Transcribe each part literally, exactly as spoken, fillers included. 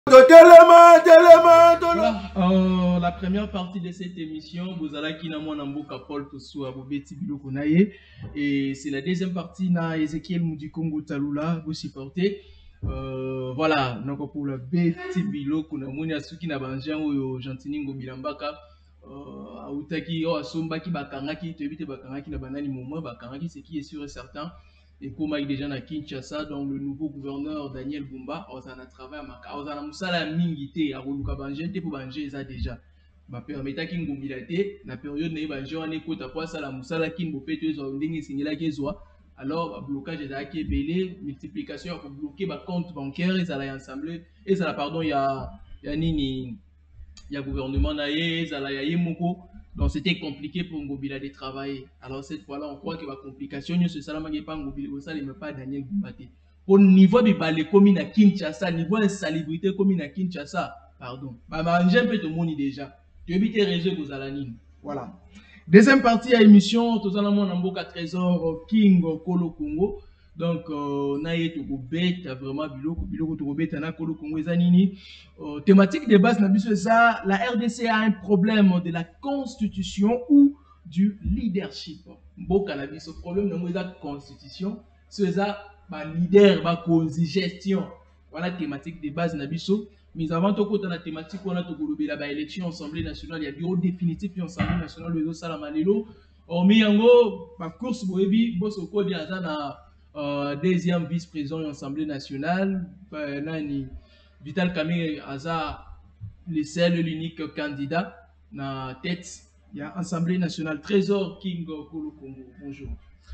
Voilà, euh, la première partie de cette émission, vous allez qui n'a mon amboka Paul Tosso à Bobeti Biloko Naye, et c'est la deuxième partie na Ezekiel Mudikongo Talula vous supportez. Euh, voilà, donc pour la Beti Biloko na moni asuki na banjan ou Jantiningo Bilambaka, euh, autaki o asombaki bakangaki te bite bakangaki na banani moment bakangaki, ce qui est sûr et certain. Et comme il déjà na Kinshasa, donc le nouveau gouverneur Daniel Bumba, on a travaillé à Maka, on a musala mingité à Roluka Banjente pour Banjé ça déjà. Ma permettait qu'il mobilité, la période n'est pas jour en écoute à quoi ça la musala qui me fait tous en ligne signaler qu'il soit. Alors blocage des acquis belé, multiplication pour bloquer ma compte bancaire et ça l'a ensemble et ça la pardon il y a il y a nini il y a gouvernement naïe, ça l'a y a moko. Donc c'était compliqué pour Ngobila de travailler. Alors cette fois-là, on croit que la complication, c'est ça, mais pas Ngobila, ça ne pas Daniel Bumbaté. Au niveau de balai communes à Kinshasa, niveau de salubrité commune à Kinshasa, pardon. Bah, j'ai un peu de monde déjà. Tu habites réseau vous allez. Voilà. Deuxième partie à l'émission, tout à l'heure, on a un trésor King Kolo Congo. Donc, on a été vraiment biloko biloko to bête na Kolo Congo ezanini. Thématique de base c'est ça, la R D C a un problème de la constitution ou du leadership. Bon cannabis ce problème de la constitution, c'est ça ba leader ba congestion. Voilà thématique de base nabiso. Mais avant tout côté la thématique on a to kolobela ba élection assemblée nationale, il y a bureau définitif et assemblée nationale le salamalelo. Hormis yango ba course boyebi boso ko di azana Euh, deuxième vice-président de l'Assemblée nationale, euh, Nani, Vital Kamé Aza, le seul, l'unique candidat dans la tête de l'Assemblée nationale. Trésor King Kolo Congo, bonjour.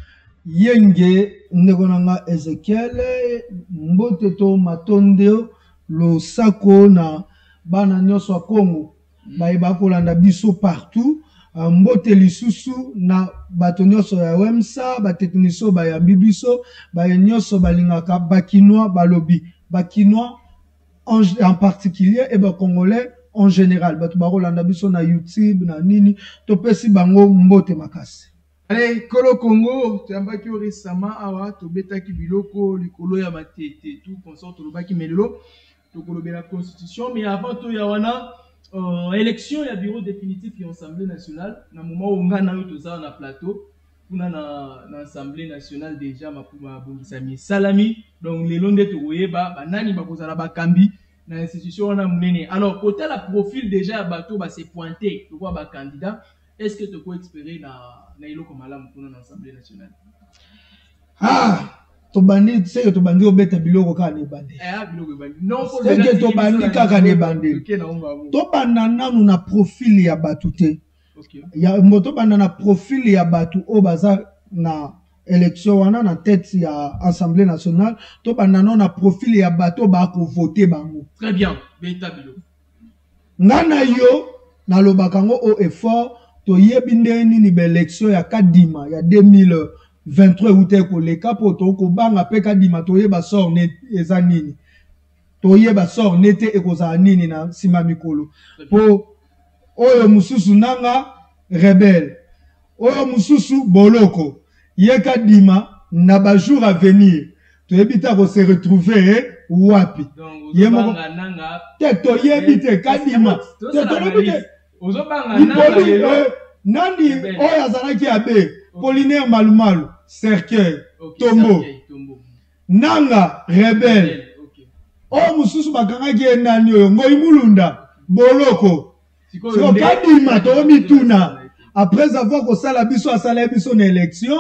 Yenge, Negonanga Ezekiel, Mboteto Matondeo, le Sako na Bana Nyoswa Congo, mm. Baïba Kolanda Biso partout. Mbote lisusu na bato nyonso ya Wemsa, batetu nyonso ba ya bibiso, ba nyonso balingaka bakinois balobi, bakinois en, en particulier et ba congolais en général, bato bakolanda biso na YouTube na nini, topesi bango mbote makasi. Allez, Kolo Congo, tu as baki récemment awa to betaki biloko likolo ya matete tout consort to baki melelo, to kolobe la constitution, mais avant to ya wana Euh, élection et bureau définitif et assemblée nationale na moment où on a eu ça na plateau on a na assemblée nationale déjà ma pour bongisa salami donc les longs de toyé ba nani ba kozala ba kambi na institution on a mené. Alors côté la profil déjà bateau ba s'est pointé to quoi ba candidat, est-ce que tu peux espérer na na ilo comme la pour na assemblée nationale? Ah to bandi c'est to bandi obeta biloko ka ne bandi eh biloko bandi non pour c'est que to bandi ka ne bandi to banana na profil ya batute OK ya moto banana profil ya batu o baza na élection wana na tête ya assemblée nationale to banana na profil ya batu ba ko voter bango très bien beta biloko ngana yo na lobakango au effort to yebi ndeni ni élection ya kadima ya deux mille vingt-trois août ko le kapo to ko banga pe kadima to yeba sort net ezanini to yeba sort nete ekoza nini na sima mikolo po oyo mususu nanga rebelle oyo mususu boloko ye kadima na ba jour à venir to yebita ko se retrouver wapi ye mo nanga te to yebite kadima te to yebite ozo banga nanga lelo nani oyo azalaki abe Polinaire Malumalu Cercueil, okay, Tombo, Cercueil, Tombo, Nanga, Rebelle. Okay. Oh, mususu bakanga ki enani oyo, Ngoyi Mulunda, Boloko. Siko kadima to mituna. Après avoir kosala biso asala biso na élection,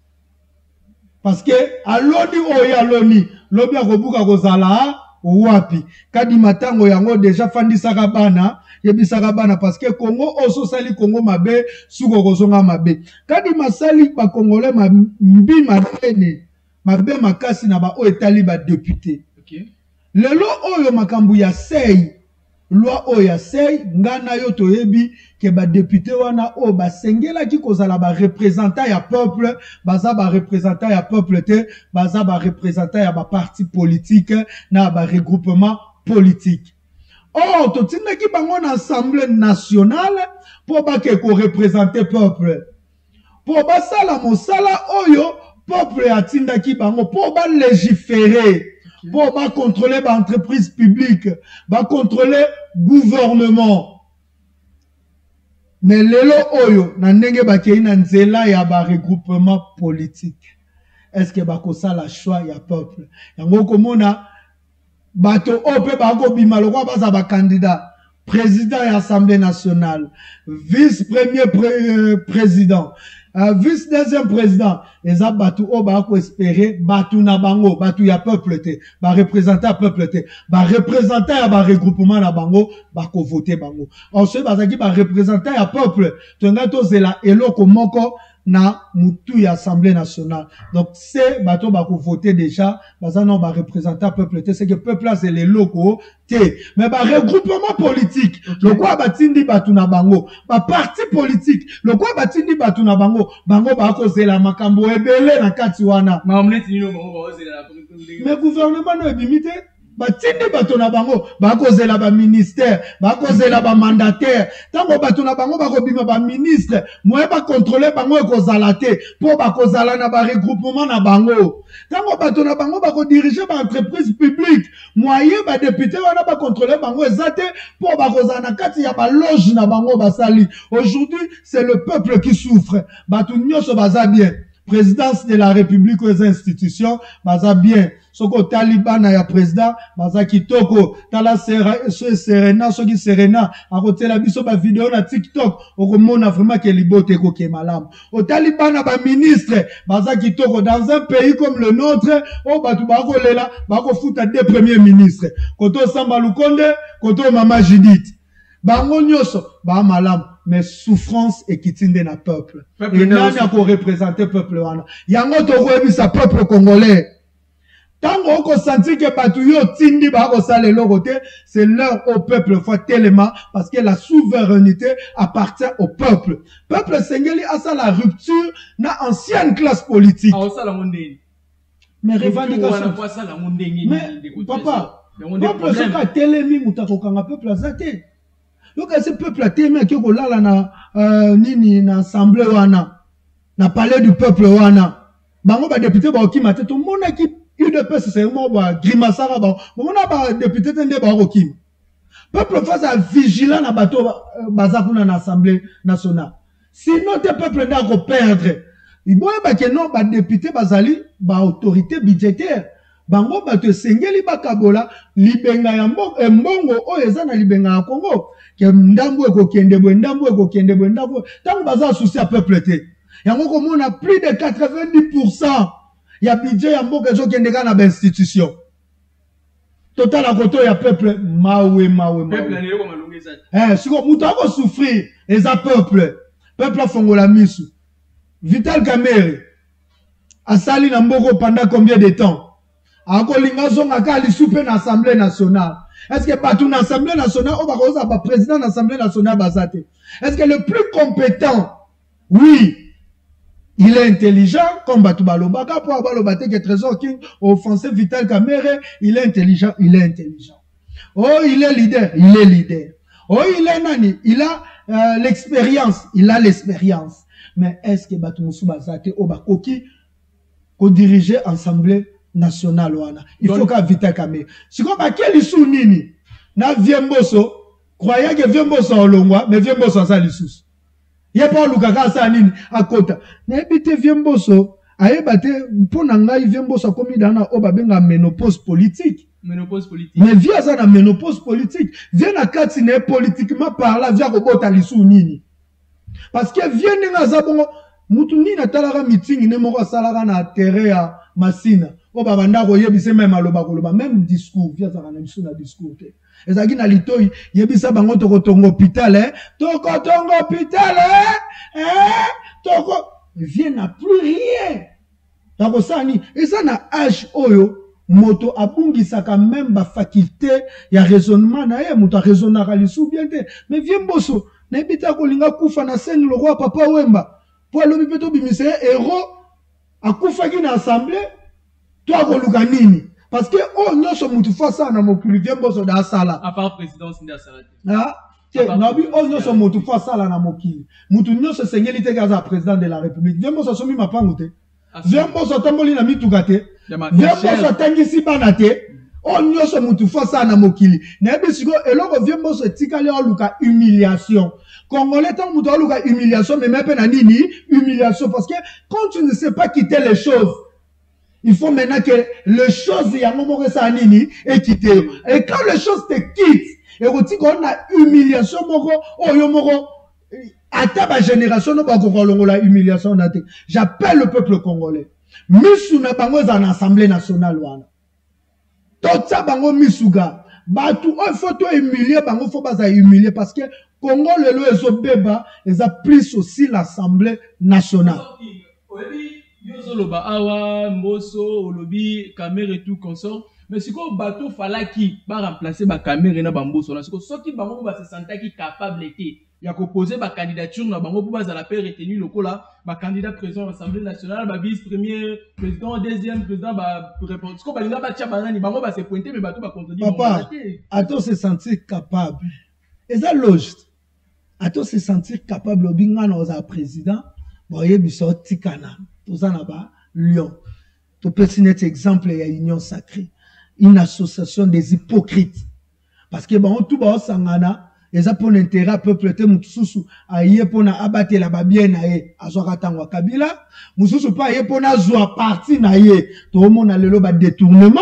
parce que aloni oyo aloni, lobi akobuka kozala wapi. Kadima tango yango déjà fandisaka bana. Yebisaka bana parce que Congo oso sali Congo mabe suko kozonga mabe kadi masali ba congolais mbi matene mabe makasi na ba o etali ba député OK lelo oyo makambu ya sei loi oyo ya sei ngana yo toyebi ke ba député wana o ba sengela ki kozala ba représentant ya peuple baza ba représentant ya peuple te baza ba représentant ya ba parti politique na ba regroupement politique. Oh, tu sais qui bango na assemblée nationale pour ba ke ko représenter peuple. Pour ba sala mosala oyo peuple atinda ki bango pour ba légiférer. pour ba contrôler ba entreprise publique, ba contrôler gouvernement. Mais lelo oyo na ndenge ba kei na nzela ya ba regroupement politique. Est-ce que ba ko ça la choix ya peuple? Yango komona bato ope ba ko bima lokwa baza ba candidat président de l'Assemblée nationale, vice-premier pré euh, président, euh, vice-deuxième président, les abatu o ba ko espérer batu na bango, batu ya peuple te, ba représenter peuple te, ba représenter ya ba regroupement na bango, ba ko voter bango. Ensuite ba zaki ba représenter ya peuple, tonga to zela eloko moko na mutu ya Assemblée nationale. Donc c'est bato ba ko voter déjà, baza non ba représenter peuple te, c'est que peuple là c'est les locaux te, mais ba regroupement politique, le quoi batindi batu na bango, ba parti politique, le quoi batindi batu na bango, bango ba ko zela makambo ebele na kati wana. Mais gouvernement no ebimite batindi bato na bango bakozela ba ministère bakozela ba mandataire tango bato na bango bakobima ba ministre moye ba contrôler bango ekozala te po bakozala na ba regroupement na bango tango bato na bango bako diriger ba entreprise publique moye ba député wana ba contrôler bango ezate po bakozala na kati ya ba loge na bango basali. Aujourd'hui c'est le peuple qui souffre, bato nyonso baza bien, présidence de la République aux institutions baza bien. Soko Taliban ya président baza kitoko tala Serena soki Serena a côté la biso ba vidéo na TikTok okomona vraiment que libote ko ke malam au Taliban ba ministre baza kitoko dans un pays comme le nôtre o batu ba ko lela ba ko futa deux premiers ministres koto Samba Lukonde koto Mama Judith bango nyoso ba malam. Mais souffrance et kitinde na peuple et nani a ko représenter peuple wana yango to ko ebisa peuple congolais. Tango oko senti que batu yo tindi ba ko sale lokote, c'est l'heure au peuple faut tellement parce que la souveraineté appartient au peuple. Peuple sengeli a ça la rupture na ancienne classe politique. Mais revendication. Mais papa, peuple soka telemi mutako kanga peuple azate. Donc ce peuple a témé que ko lala na euh, nini na assemblée wana na palais du peuple wana. Bango ba député ba okima te to mona ki U D P c'est vraiment ba grimasara ba mona ba député tende ba okima. Peuple face à vigilant na bato bazakuna na assemblée nationale. Sinon te peuple n'a ko perdre. Iboye ba ke non ba député bazali ba autorité budgétaire. Bango bato sengeli bakabola libenga ya mbongo mbongo o eza na libenga ya Congo ke ndambo eko kende bo ndambo eko kende bo ndambo tango baza souci à peuple te yango ko mona plus de quatre-vingt-dix pour cent ya budget ya mboka ezo kende kana ba institution total à côté ya peuple mawe mawe peuple na lelo malongeza eh siko muto ako souffrir eza peuple peuple afongola misu Vital Kamerhe asali na mboko pendant combien de temps? Akolinga zonga ka lisupe na Assemblée nationale. Est-ce que batou na Assemblée nationale ou bakoza ba président na Assemblée nationale bazate? Est-ce que le plus compétent? Oui, il est intelligent comme batou balobaka pour balobate que Trésor King offensé Vital Kamerhe, il est intelligent, il est intelligent. Oh, il est leader, il est leader. Oh, il est nani, il a euh, l'expérience, il a l'expérience. Mais est-ce que batou musu bazate ou bakoki ko diriger Assemblée national wana il faut qu'à Vital Kamerhe si comme à quel issue nini na Viemboso croyait que Viemboso olongwa mais Viemboso ça lissus il y a pas lukaka ça nini à côté na ebité Viemboso ayebate mpona ngai Viemboso komi dana o babenga ménopause politique ménopause politique mais via ça na ménopause politique vient na kati ne politiquement parlant via ko bota lissu nini parce que vient nga za bongo mutu nini na talaka meeting ne moko salaka na terrain ya Masina o babanda ko yebise même aloba koloba même discours via ça na biso na discours te ezaki na litoi yebisa bango toko tongo hôpital eh toko tongo hôpital eh eh toko vient n'a plus rien toko sani et ça na âge oyo moto abungisa quand même ba faculté ya raisonnement na ye moto raisonnera lisu bien te mais Viemboso na ebita ko linga kufa na scène le roi Papa Wemba pour lobi peto bimise héros akufa ki na assemblée toi koluka nini parce que oh nyonso mutu fa ça na mokili Viemboso da sala à part présidence nda sala ah te na bi oh nyonso mutu fa sala na mokili mutu nyonso sengeli te kaza président de la république Viemboso somi mapango te Viemboso tamboli na mituka te Viemboso tangisi bana te On nyonso mutu fosa na mokili. Na bisiko eloko vie mboso etikali oluka humiliation. Congolais tant mutu oluka humiliation mais même na nini humiliation parce que quand tu ne sais pas quitter les choses, il faut maintenant que les choses ya ngomoko sa nini et quitter. Et quand les choses te quittent, et quand on a humiliation moko oyo moko ata ba génération no ba ko la humiliation na te. J'appelle le peuple congolais. Misu na bango za na assemblée nationale wana. Tota bango misuga batu o faut humilier bango faut pas humilier parce que Congo lelo ezo beba les a pris aussi l'assemblée nationale. Oyebi yozo loba awa mboso olobi caméra et tout consort mais siko bato fala ki ba remplacer ba caméra na bamboso na siko soki bango ba se sentaki capable été ya ko poser ba candidature na bango pour ba za la paix retenu lokola ba candidat président de l'Assemblée nationale ba vice premier président deuxième président ba répondre siko ba linga ba tia banani bango ba se pointer mais bato ba contredire papa ato se sentir capable et ça logique ato se sentir capable binga na za président boye biso tikana toza na ba lion to petit net exemple ya union sacrée une association des hypocrites parce que bon tout ba sangana et ça pour l'intérêt peuple te mususu aye pona abattre la babien na ye azwaka tangwa kabila mususu pa aye pona zwa parti na ye to mona lelo ba détournement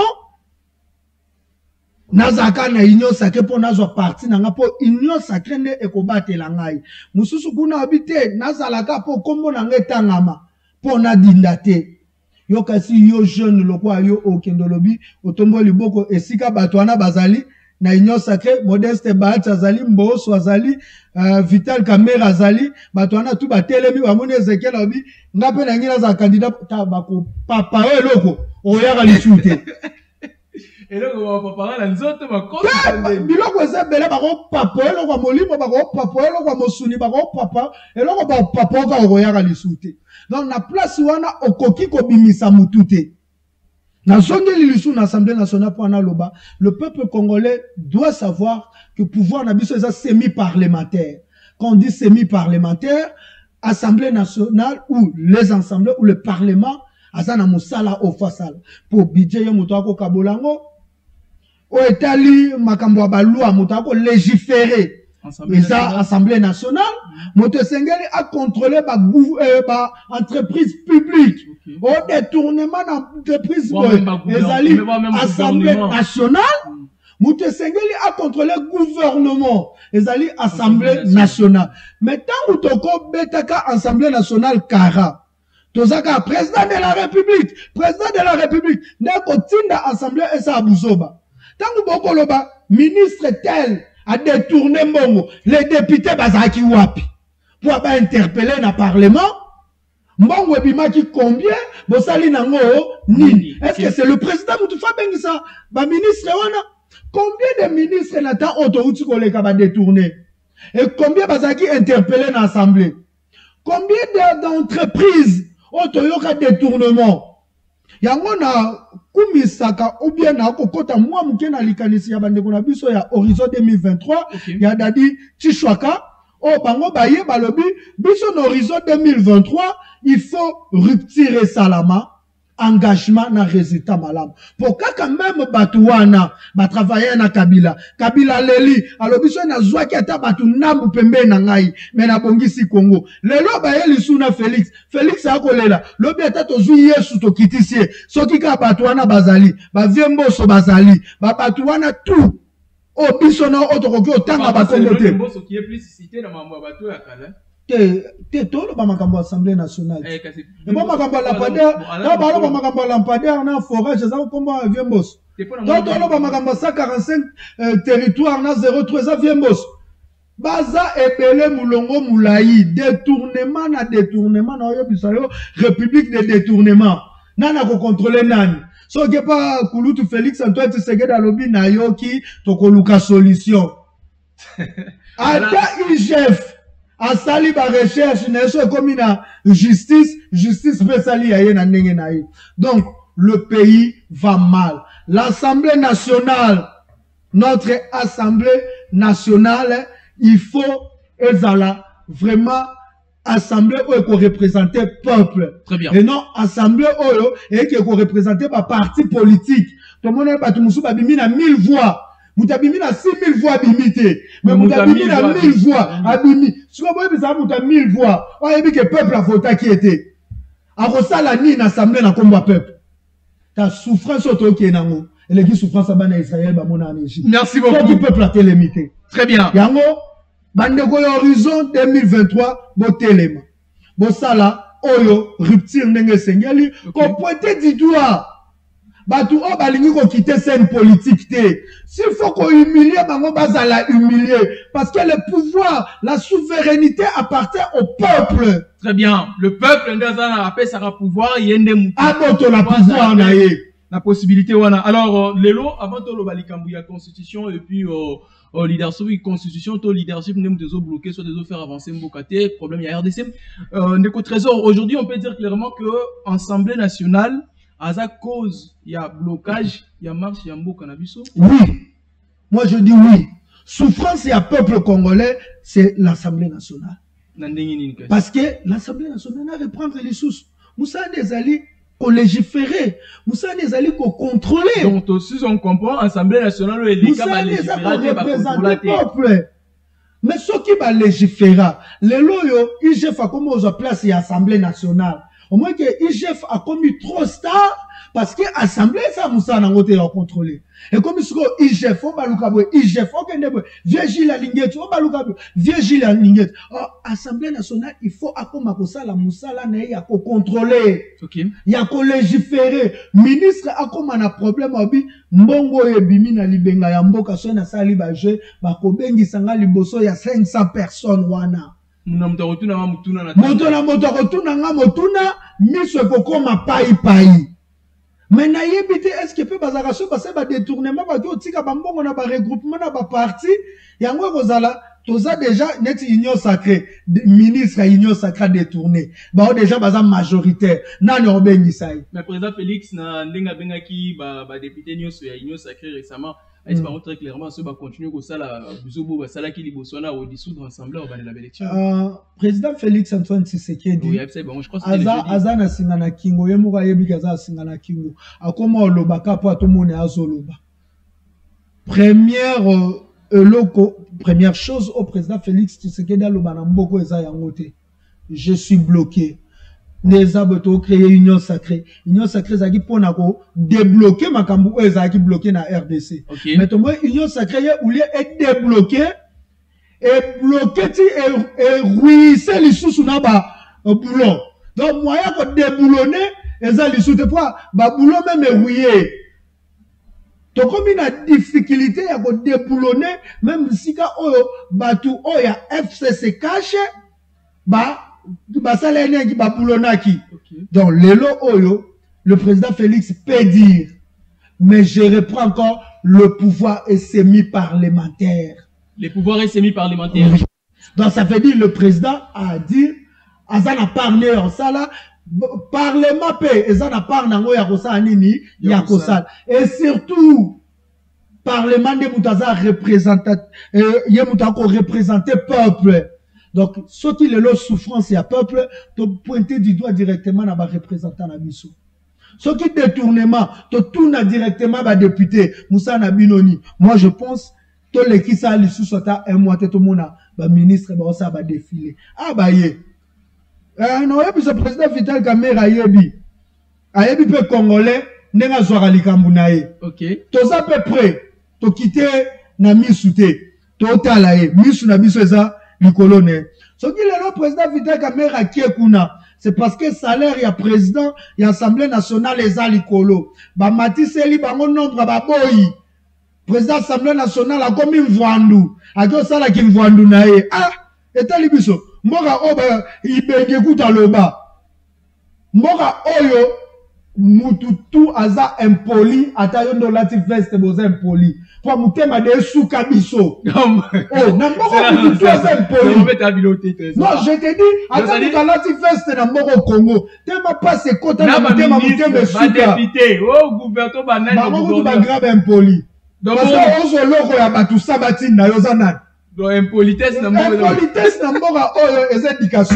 nazaka na union sacrée pona zwa parti na nga po union sacrée ne ekobatela ngai mususu kuna habité nazalaka po kombo na nga tangama pona dindate yo kasi yo jeune lokwa yo okendolobi otombo liboko esika batwana bazali na union sacrée Modeste Baat azali Mboso azali uh, Vital Kamerhe azali batwana tu batelemi bamoni Ezekiel obi ngape na ngina za candidat ta bako papa eloko oyaka lisute eloko papa na nzoto makosa biloko ezebele bako papa eloko molimo bako papa eloko mosuni bako papa eloko ba papa ka oyaka lisute donc na place wana okoki ko bimisa mutute. Dans l'Assemblée nationale pour Analoba, le peuple congolais doit savoir que le pouvoir est semi-parlementaire. Quand on dit semi-parlementaire, Assemblée nationale ou les assemblées ou le Parlement, Asana Moussala au Fassal. Pour budget Moutako Kabolango, au Italie, Makambo Balou, Moutako légiférer. Et ça, Assemblée nationale, Motosengeli a contrôlé ma euh, entreprise publique. Okay. Au détournement d'entreprise, les Assemblée nationale, Motosengeli a contrôlé le gouvernement. Les alliés Assemblée nationale. Mais tant que tu betaka Assemblée nationale, Kara, Tozaka, président de la République, président de la République, n'a qu'au Assemblée et ça Abouzoba. Tant que Bokoloba, ministre tel, a détourné Mbongo, les députés bazaki wapi pour avoir interpellé dans le Parlement. Mbongo ebimaki combien bosali nango nini? Est-ce que c'est le président Moutoufa Bengisa ba ministre wana? Combien de ministres n'attend autoroute koleka ba détourné? Et combien bazaki interpellé dans l'Assemblée? Combien d'entreprises autoyoka détournement? Yango na kumisaka ou bien na kokota mwa muke na likanisi ya bandeko na biso ya horizon deux mille vingt-trois okay. Ya dadi Chishwaka o bango baye balobi biso na horizon deux mille vingt-trois il faut rupture salama engagement na résultat malam pour quand même batuwana ba travailler na Kabila Kabila leli alobi so na zwaki ata batu nambu pembe na ngai mais na bongisi Congo lelo ba yeli suna Félix Félix akolela lobi ata tozui Yesu to kitisie soki ka batuwana bazali ba viemboso bazali ba batuwana tout o biso na otokoki otanga ba Congo te mboso qui est plus cité na mambo batu ya kala te te tolo ba makambo Assemblée nationale eh kasi ba makambo la pader na ba ba makambo la pader na forage za kombo viemboso to tolo ba makambo cent quarante-cinq territoire na zéro trois viemboso baza ebele mulongo mulai détournement na détournement na yo bisayo république de détournement nana ko contrôler nani so ke pa Kulutu Félix Antoine Tshisekedi alobi na yoki to ko luka solution ata I G F asali ba recherche na so comme na justice justice spéciale ya na ndenge na ye. Donc le pays va mal. L'Assemblée nationale, notre Assemblée nationale, il faut ezala vraiment assemblée où il représenter le peuple. Très bien. Et non assemblée où il faut représenter par parti politique. Tout le monde a battu Moussou Babimi à mille voix. Moutabimi à six mille voix bimité. Mais Moutabimi à mille voix. Abimi. Si vous voyez, ça a mille voix. On a dit que le peuple a voté qui était. A ça la ni l'assemblée dans combat peuple. Ta souffrance auto qui est dans nous. Et les souffrance à Bana Israël, bah mon ami. Merci beaucoup. Faut que le peuple a télémité. Très bien. Yango, bandeko horizon deux mille vingt-trois, bo téléma. Bo sala, oyo, rupture nenge sengeli, ko pointe du doigt. Batu o balingi ko quitter scène politique te. S'il faut qu'on humilie, bango bazala humilier. Parce que le pouvoir, la souveraineté appartient au peuple. Très bien. Le peuple, ndazana rappelle ça pouvoir, yende moutou. Aboto la pouvoir na ye. La possibilité, voilà. Alors, euh, Lélo, avant de l'obalikambu, il y a constitution, et puis, euh, euh, leadership, constitution, ton leadership, nous devons bloquer, soit devons faire avancer Mbokate, problème, il y a R D C. Euh, Neko Trésor, aujourd'hui, on peut dire clairement que l'Assemblée nationale, à sa cause, il y a blocage, il y a marche, il y a Mbokanabiso. Oui. Moi, je dis oui. Souffrance et à peuple congolais, c'est l'Assemblée nationale. Parce que l'Assemblée nationale va reprendre les sources. Moussa Ndezali, qu'on légiférer. Moussa Ndezali, qu'on contrôler. Donc, si on comprend, l'Assemblée nationale, elle est capable de légiférer, représenter le peuple. Mais ce qui va légiférer, les loyaux, I G F a comme aux place et l'Assemblée nationale. Au moins que I G F a commis trop star, parce que l'Assemblée, ça, Moussa Nangote a contrôlé. Et comme il I G F, on va l'oublier, I G F, on va l'oublier, vieux Gilles Linguette, on va l'oublier, vieux Gilles Linguette. Assemblée nationale, il faut accompagner ça, la Moussa, là, il y a qu'à contrôler. Il y a qu'à légiférer. Ministre, a comme un problème, Mbongo et Bimi na libenga ya mboka, so na sali baje, bakobengi sanga liboso ya cinq cents personnes, wana. Moto na motuna na moto rotuna nga motuna, miso kokoma pai pai. Mais na yebite, est-ce que peut bazara so passer ba détournement ba ki otika ba mbongo na ba regroupement na ba parti yango kozala toza déjà net union sacrée ministre union sacrée détourné ba déjà baza majoritaire nani obengisa yi. Mais président Félix na ndenga benga ki ba ba député nyonso ya union sacrée récemment est-ce pas très clairement ce va continuer comme ça la buzobo ba sala ki libosona au dissoudre ensemble au ba la élection. Euh président Félix Antoine Tshisekedi. Oui, c'est bon, je crois que c'est Aza Aza na singana kingo ye muka yebi kaza singana kingo. Akoma oloba kapo atomone azoloba. Première euh, loco, première chose au président Félix Tshisekedi aloba na mboko eza yangote. Je suis bloqué. Les abetos créer union sacrée. Union sacrée zaki pona ko débloquer makambu o ezaki bloqué na R D C. Okay. Mais toi union sacrée ou lieu est débloqué et bloqué ti et ruisser les sous na ba boulon. Donc moyen ko déboulonner ezali sous te fois ba boulon même rouillé. Donc comme il a difficulté à ko déboulonner même si ka o batu o ya F C C caché ba Okay. Donc, Lelo Oyo, le président Félix peut dire, mais je reprends encore le pouvoir est semi-parlementaire. Le pouvoir est semi-parlementaire. Donc, ça veut dire le président a dit, Azan a parlé en ça là, parlement paix, Azan a parlé en Yakosa Anini, Yakosal. Et surtout, parlement de Moutaza représente, Yemutako représenté peuple. Donc, ce qui est le souffrance et à peuple, tu pointer du doigt directement à ma représentant à Bissou. Ce qui est détournement, tu tournes directement à député, Moussa Nabinoni. Moi, je pense, que les qui ça, les sous un mois, tout le monde, le ministre, ça va défiler. Ah, bah, yé. Non, et puis ce président Vital Kamerhe, Ayebi. Ayebi peut congolais, n'est-ce pas, Zouarali Kambounaye. Ok. Tu à peu près, tu quitter, na misouté. Tu talaye, misou na bisou, ça. Le colonel. Ce qui est le président Vital Kamerhe qui est kuna, c'est parce que salaire, il y a président, il y a assemblée nationale, les alicolo. Ba Matiseli, ba mon nombre, ba boy. Président assemblée nationale, a comme une voandou. A quoi ça la qui voandou nae. Ah, et talibiso. Mora oba, il benge kuta loba. Mora oyo, mututu aza impoli, atayondo lati veste boza impoli. Pour mutema de souka biso. Oh, n'importe mututu aza impoli. Non, je te dis, atayondo lati veste na moko Congo. Tema pas se kota na mutema mutema souka. Ba député, oh, gouvernement banane. Ba moko ba grave impoli. Parce que ozo loko ya batu sabati na yozanan. Donc impolitesse na moko. Impolitesse na moko oyo, les indications.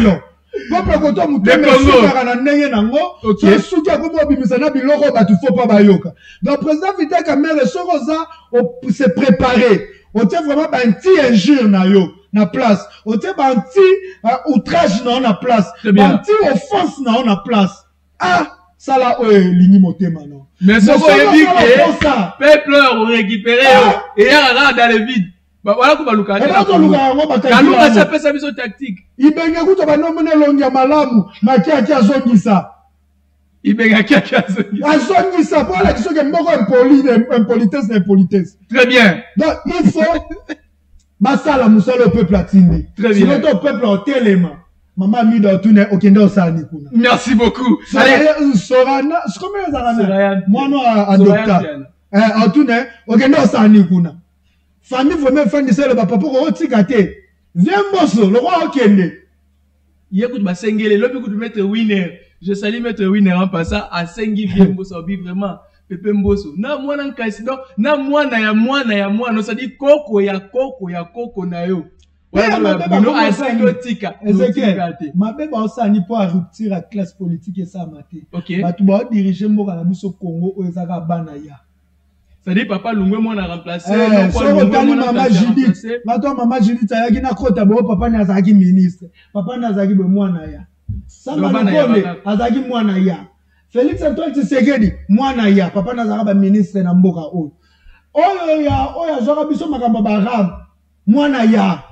peuple koto muteme sukaka na ndenge nango so suki akomo bimisa na biloko batu faut pas bayoka donc président Vital Kamerhe soko za se préparer on tient vraiment ba anti injure na yo na place on tient ba anti outrage na na place ba anti offense na na place ah ça là ouais lingi motema non mais ce qu'on dit que peuple ont récupéré et là dans le vide. Bah voilà comment Luka Kaluka ça fait sa mission tactique. Ibenge kuto banomone longia malamu makia kia zongisa. Ibenge kia kia zongisa. Azongisa pour la question que mboko impoli impolitesse impolitesse. Très bien. Donc il faut basala musala au peuple atindi. Très bien. Sinon ton peuple en téléma. Maman mi do tune okende osani kuna. Merci beaucoup. Allez Sorana, ce comment les arana. Moi non à docteur. Eh en tune okende osani kuna. Famille vraiment fan de ça le papa pour on tigate. Viens mosso, le roi okende. Yécoute ba sengele, le peut mettre winner. Je salue mettre winner en passant à sengi viens mosso bi vraiment pepe mboso. Na mwana nkasido, na mwana ya mwana ya mwana, ça dit koko ya koko ya koko na yo. Voilà Bruno a sengi tika. Ezekiel, ma beba osani pour rupture la classe politique et ça maté. OK. Ba tu ba diriger mboka na biso Congo o ezaka bana ya. Ça dit papa Lungwe moi na remplacer non pas Lungwe maman Judith mato maman Judith ayaki na kota bo papa na azaki ministre papa na azaki be mwana ya Samba Lukonde azaki mwana ya Félix Antoine Tshisekedi mwana ya papa na azaka ba ministre na mboka oyo oyo ya oyo azaka biso makamba ba ram mwana ya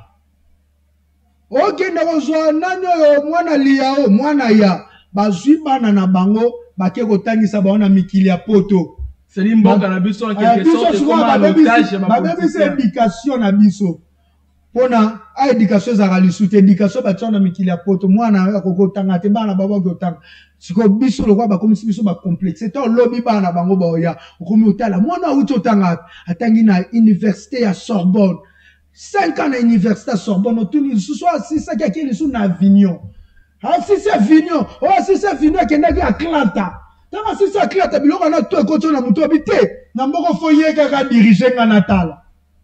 okenda kozwa nani oyo mwana liao mwana ya bazwi bana na bango bake kotangisa baona mikili ya poto. C'est une bonne cannabis en quelque sorte comme un otage à ma politique. C'est éducation na biso. Pona a éducation za rali soute éducation ba tsona mikili ya poto mwana akoko tanga te bana baba ko tanga. Siko biso lo kwa ba comme biso ba complexe. C'est un lobby bana bango ba oya. Komi otala mwana uto tanga atangi na université ya Sorbonne. cinq ans na université à Sorbonne otuni ce soit si ça qui est sous na Avignon. Ah si c'est Avignon, oh si c'est Avignon qui est à Atlanta. Tama si ça clé ta biloko na to ekoto na muto habité na mboko foyer kaka diriger nga natala.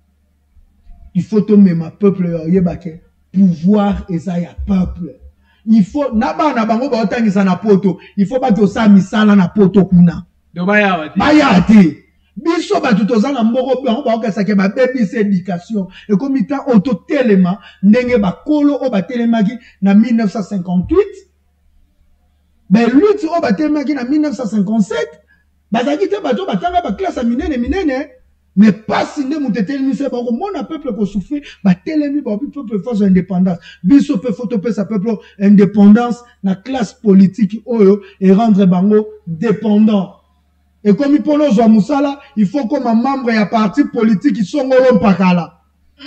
Il faut tomber ma peuple yebake pouvoir eza ya peuple. Il faut na ba na bango ba otangisa na poto, il faut ba to sa misala na poto kuna. Do ba ya wati. Ba ya ti. Biso ba tutoza na mboko ba ba okasa ke ba baby éducation et comme ta auto telema ndenge ba kolo o ba telemaki na mille neuf cent cinquante-huit. Mais lutte au bâtiment qui en mille neuf cent cinquante-sept, bazaki te bato batanga ba classe minene minene, mais pas si ne mutete mi se ba ko mona peuple ko souffrir, ba telemi ba peuple force indépendance. Biso pe photo pe sa peuple indépendance na classe politique oyo et rendre bango dépendant. Et comme il polo zo musala, il faut comme un membre ya parti politique qui sont ngolo pakala.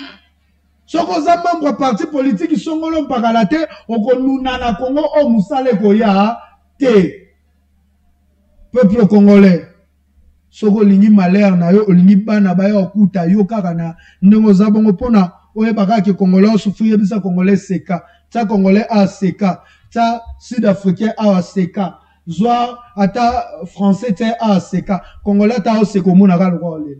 Soko za membre parti politique qui sont ngolo pakala te, oko nuna na Congo o musale ko ya te. Peuple congolais. Soko lingi malheur na yo, lingi bana ba yo okuta yo kaka na ndongo za bongo pona oye baka ke congolais souffrir bisa congolais seka, ta congolais a seka, ta sud-africain a seka, zwa ata français te a seka, congolais ta o seko mona ka lo lela.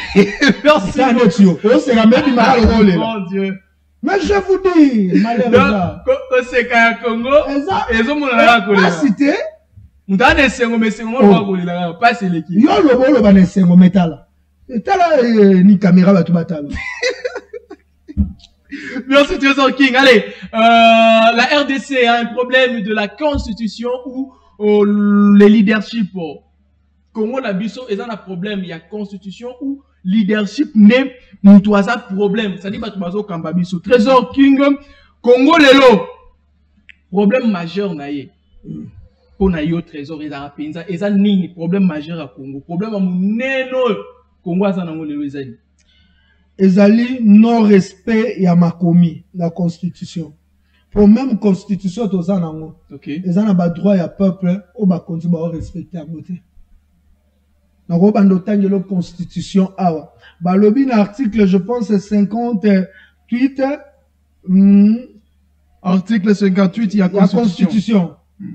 Merci beaucoup. Oh c'est la même mal lo lela. Mon Dieu. Mais je vous dis, malheureusement. Quand c'est qu'à Congo, ils ont mon la pas cité. M'ta ne sengo mais sengo mo ko la pas c'est l'équipe. Yo lo bolo ba ne sengo metala. Etala ni caméra ba tout batala. Merci Trésor King. Allez, euh, la R D C a un problème de la constitution ou oh, le leadership. Oh. Congo la biso ils ont un problème, il y a constitution ou leadership n'est mutuaza problème. Ça dit ba tubazo kamba biso. Trésor King Congo lelo problème majeur na ye. On a eu au trésor et à penza et ça ni problème majeur à Congo. Problème à muneno Congo a ça nango lelo ezali. Ezali non respect ya makomi la constitution. Pour même constitution to ça nango. OK. Ezana ba droit ya peuple au ba konti ba respecter à côté. Donc, on a la constitution. Bah, le article, je pense, cinquante-huit. Hmm, article cinquante-huit, il y a constitution. constitution. Hmm.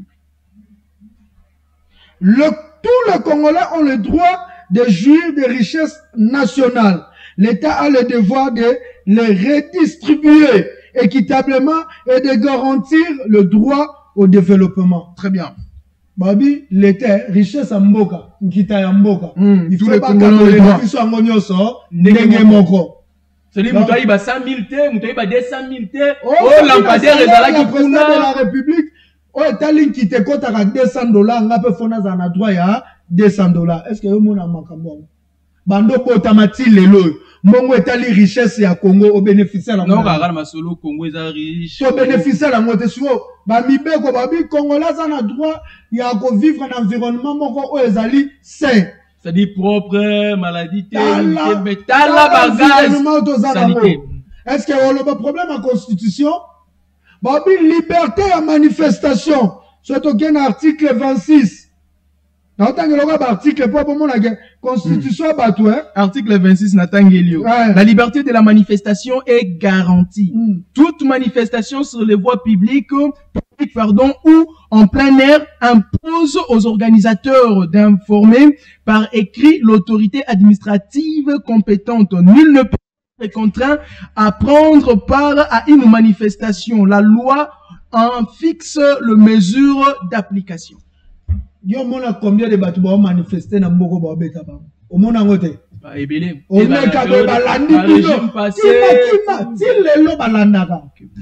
Le, tous les Congolais ont le droit de jouir des richesses nationales. L'État a le devoir de les redistribuer équitablement et de garantir le droit au développement. Très bien. Babi, l'État, richesse à Mboka, Nkita ya Mboka. Mm, il faut les pas Congolais que les droits. les gens soient ndenge moko. C'est-à-dire, Donc- Moutaï ba cent mille T, Moutaï ba deux cent mille T, Oh, oh, lampadaire et Zala qui président de la République, oh, tali qui te cote à deux cents dollars, on a peu fona zana droit ya deux cents dollars. Est-ce que yo mona makambo? Bando botamati lelo. Mongo etali richesse ya Congo au bénéficiaire la non, moto. regarde ma solo Congo est riche. Au bénéficiaire la moto suo. Ba mibeko babi Congolais zana droit ya ko vivre un environnement moko o ezali sain. C'est-à-dire propre, maladie, Tala- mais t'as la bagage. environnement tozana Sanité. ngo. Est-ce que on a un problème en constitution? Babi liberté à manifestation. Surtout qu'il y a un article vingt-six. Dans l'article, pour le moment, la constitution est battue. Article vingt-six, Nathan Gelio. Ouais. La liberté de la manifestation est garantie. Mm. Toute manifestation sur les voies publiques, publiques, pardon, ou en plein air impose aux organisateurs d'informer par écrit l'autorité administrative compétente. Nul ne peut être contraint à prendre part à une manifestation. La loi en fixe le mesure d'application. Yo mona combien de bateaux vont manifester dans Mboko Babeta ba. Au monde en côté. Bah, ébélé. Au mec a be balandi Par bino. régime passé. Kima kima ti lelo balandaka.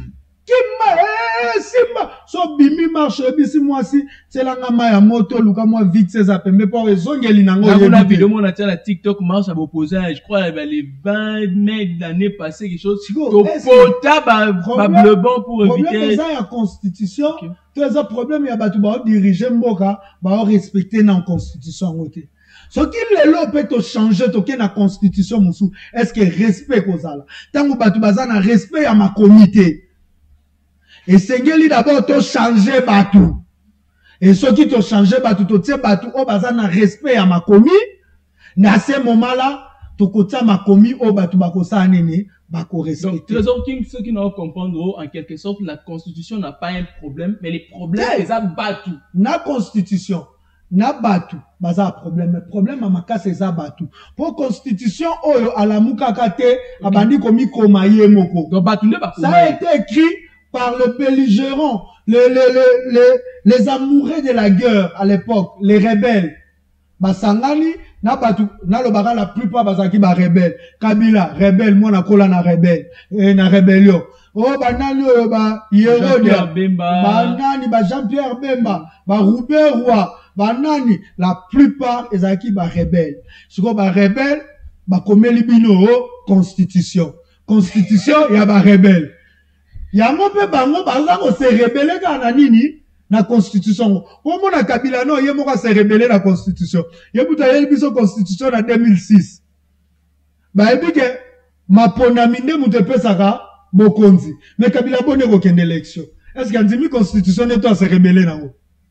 Kima eh simba so bimi marche bisi moi si tela ngama ya moto luka moi vite ces apembe pour ezongeli nango Là, on a vu yebite. le monde à la TikTok marche à l'opposé, je crois, bah, les vingt mecs d'année passée, quelque chose. Chico, Au est-ce pota, bah, bah, Problème- bleu bon pour Problème éviter. eza ya constitution. Ok. Tout ça problème ya batu ba diriger mboka ba respecter na constitution ngote. So ki lelo peut to changer to ke na constitution musu. Est-ce que respect kozala? Tango batu baza na respect ya ma comité. Et sengeli d'abord to changer batu. Et ce qui to changer batu to tie batu o baza na respect ya ma comité. Na ce moment là to kotia ma comité o batu bakosa nene bako Donc, respecter. Trésor King, ceux qui n'ont comprendre, en quelque sorte, la constitution n'a pas un problème, mais les problèmes, Yeah. les abattus. Na constitution na batu baza problème mais problème à makasa eza batu pour constitution oyo alamuka kate abandi komi koma ye moko. Donc, battu ne va Ça a été écrit par le belligérant, les, les, les, les, les amoureux de la guerre à l'époque, les rebelles. Basangani, na batu, na lo baka la plupart basaki ba rebelle. Kabila, rebelle, moi na kola na rebelle, eh, na rébellion. Oh, banani oyo ba Yerodia, Jean-Pierre Bemba. banani ba Jean-Pierre Bemba, ba Robert Roy, banani, la plupart ezaki ba rebelle. Siko ba rebelle, ba komeli bino o constitution. Constitution ya ba rebelle. Yango pe bango baza ko se rebeller kana nini na constitution. Au mona Kabila no ye moko se rebeller na constitution. Ye buta ye biso constitution na deux mille six. Ba ebike mapona minde muto pesaka bokonzi. Mais Kabila bone ko kende élection. Est-ce que ndimi constitution ne to se rebeller nango?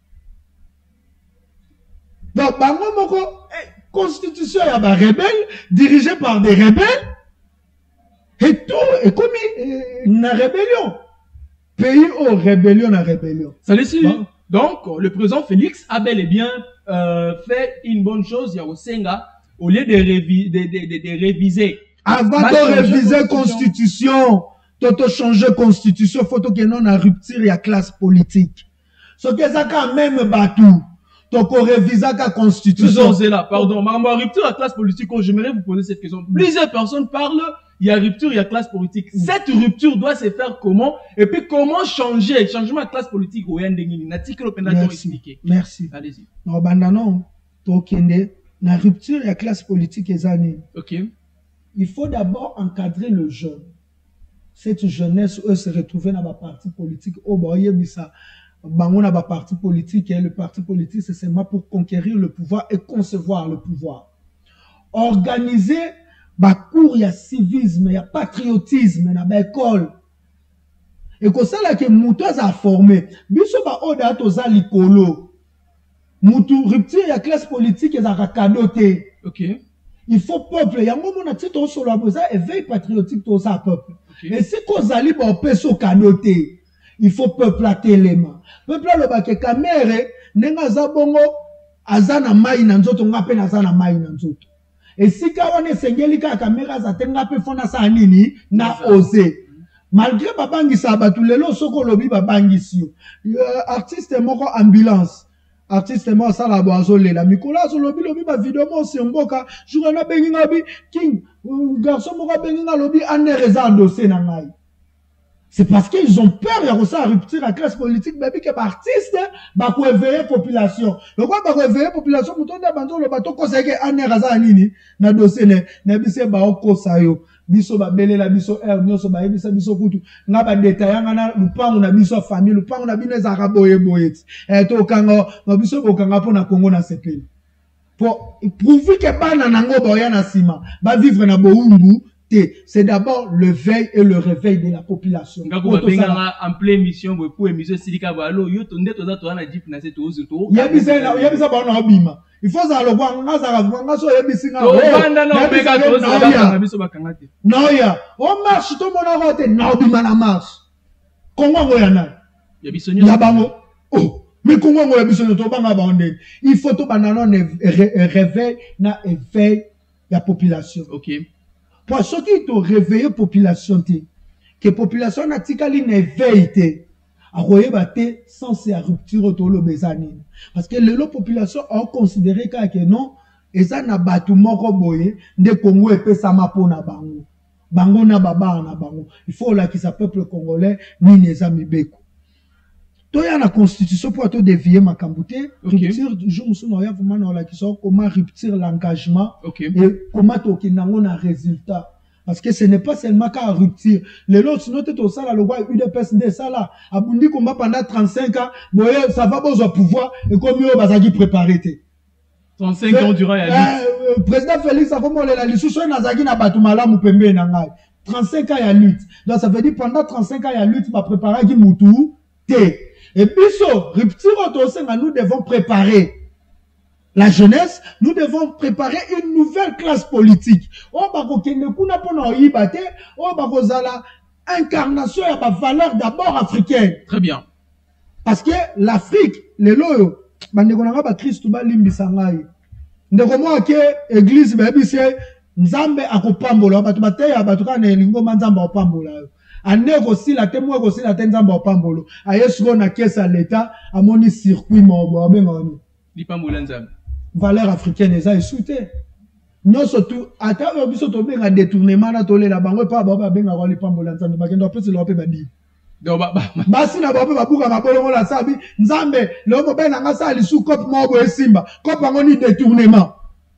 Donc bango moko eh, constitution ya ba rebelle dirigée par des rebelles. Et tout est comme une rébellion. Pays au rébellion, la rébellion. Ça les Bon. Donc, le président Félix a bel et bien euh, fait une bonne chose, il y a au Senga, au lieu de, révi de, de, de, de réviser. Avant Bah, de changer réviser constitution. constitution, de changer constitution, faut que non a rupture la classe politique. Ce que ça quand même battu. Donc on révise la constitution. Toujours là, pardon. Ma rupture à classe politique, j'aimerais vous poser cette question. Plusieurs personnes parlent, il y a rupture, il y a classe politique. Cette rupture doit se faire comment? Et puis comment changer? Changement de classe politique, au Yandengini. L'article au pénal Merci. expliqué. Merci. Allez-y. Non, bandano, tokende, la rupture la classe politique est année. Ok. Il faut d'abord encadrer le jeune. Cette jeunesse, eux, se retrouver dans la parti politique. Oh, bah, ça. Bango na ba parti politique, et le parti politique, c'est seulement pour conquérir le pouvoir et concevoir le pouvoir. Organiser, ba cours, il y a civisme, il y a patriotisme, il y a ba école. Et que ça, là, que moutou a formé. Biso ba oda toza likolo. Moutou, rupture, il y a classe politique, il y a kadoté. Ok. Il faut peuple. Il y a un moment où tu as sur la base, éveil patriotique, tout ça, peuple. Okay. Et si qu'on allie, on peut se cadoter. Il faut peuple à téléma. Peuple à le baké kamere, nenga zabongo, azana mai nanzoto, ngape nazana mai nanzoto. Et si kawane sengeli ka kamera za tenga pe fona sa nini, na ose. malgré babangi sa batu lelo soko lobi babangi sio artiste moko ambulance artiste moko sala boazo lela mikola so lobi lobi ba vidéo mo semboka journa bengi ngabi king garçon moko bengi ngalobi anereza dossier na ngai. C'est parce qu'ils ont peur de ça rupture la classe politique baby que artiste ba ko éveiller population. Le quoi ba ko éveiller population muto nda banzo lo bato ko seke anereza nini na dossier ne na bise ba ko sayo. Biso ba belela biso er nyoso ba yebisa biso kutu nga ba détail nga na lupango na biso famille lupango na bino ezaka boye boye eh to kanga na biso bokanga pona Congo na sepeli pour prouver que bana nango ba ya na sima ba vivre na boumbu te c'est d'abord le veille et le réveil de la population nga ko benga en pleine mission pour émission silika ba lo yo to ndeto za to na jeep na seto ozo yebisa na yebisa ba na obima. Il faut ça le voir, on a ça on a ça yebisinga. Non ya, on marche tout mon arrêté, na obima na marche. Comment on y en a? Yabisonyo. Yabango. Oh, mais comment on yabisonyo to banga ba onde? Il faut to banana réveil na éveil la population. OK. Pour ceux qui to réveiller population té, que population na tikali na éveil té. Sans ces rupture autour de bezani parce que les populations ont considéré que non et ça n'a pas tout moko boye de Congo et pe sama pona bango bango na baba na bango il faut là qui sa peuple congolais ni les amis beko to ya na constitution pour to dévier makambouté rupture du jour musu na ya vraiment na la qui sont comment rupture l'engagement et comment to kinango na résultat. Parce que ce n'est pas seulement qu'à rupture. Les autres, sinon, tu es au salaire, le roi U D P S D, ça là. Abundi combat pendant trente-cinq ans, bon, ça va besoin pouvoir, et comme il va s'agir préparer. trente-cinq ans durant la lutte. Président Félix, a comment la lutte, sous Nazagi n'a pas tout mal à Moupembe et Nangai. trente-cinq ans, il y a lutte. Donc, ça veut dire pendant trente-cinq ans, il y a lutte, il va préparer à Moutou, T. Et puis, so, rupture, nous devons préparer la jeunesse, nous devons préparer une nouvelle classe politique. Oh, bako kende kuna pona oyibate, oh bako zala incarnation ya ba valeur d'abord africaine. Très bien. Parce que l'Afrique, les loyo, bandeko nanga ba Christ ba limbisa ngai. Ndeko mo ke église ba bise Nzambe akopambola bato bateya bato kana elingo manzambe opambola. Aneko si la temwe ko si la tenzambe opambolo. Ayesu na kesa l'état amoni circuit mo bo benga ni. Lipambola nzambe. Valeur africaine eza esouté. Non surtout ata obiso to benga détournement na tolela bango pa ba benga ko lipambola nzambe bakendo pese lo pe badi. Do ba basi na ba pe babuka mabolongo la sabi nzambe lo mo bena nga sa li sous cop mo bo esimba cop ngo ni détournement.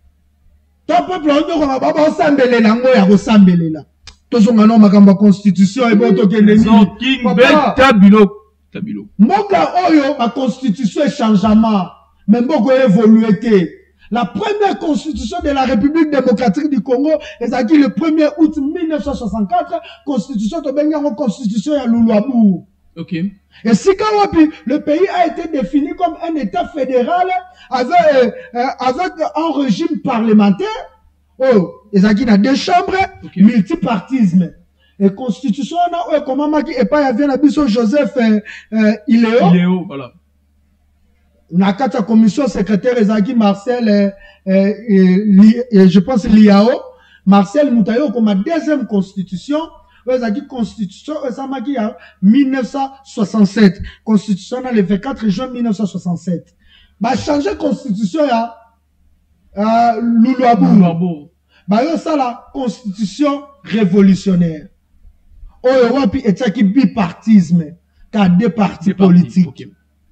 To peuple onyo ko ba ba sambelela ngo ya ko sambelela. Tozonga no makamba constitution e bo to kende ni. Non king ben tabilo tabilo. Moka oyo ma constitution changement. Mais beaucoup évolué. La première constitution de la République démocratique du Congo est acquis le premier août mille neuf cent soixante-quatre, constitution de Benyango, constitution à Loulouabou. Ok. Et si Kawapi, le pays a été défini comme un État fédéral avec, euh, avec un régime parlementaire. Oh, et acquis dans deux chambres, okay. Multipartisme. Et constitution, on a comment Maki et pas y avait Joseph euh, euh, Iléo. Iléo, voilà. Nakata commission secrétaire Ezaki Marcel euh, euh, euh, je pense Liao Marcel Moutayo comme ma deuxième constitution Ezaki constitution Ezamaki en mille neuf cent soixante-sept constitution le vingt-quatre juin mille neuf cent soixante-sept bah changer constitution ya euh, Loulouabou bah yo ça la constitution révolutionnaire oh wapi etaki bipartisme car deux partis politiques okay.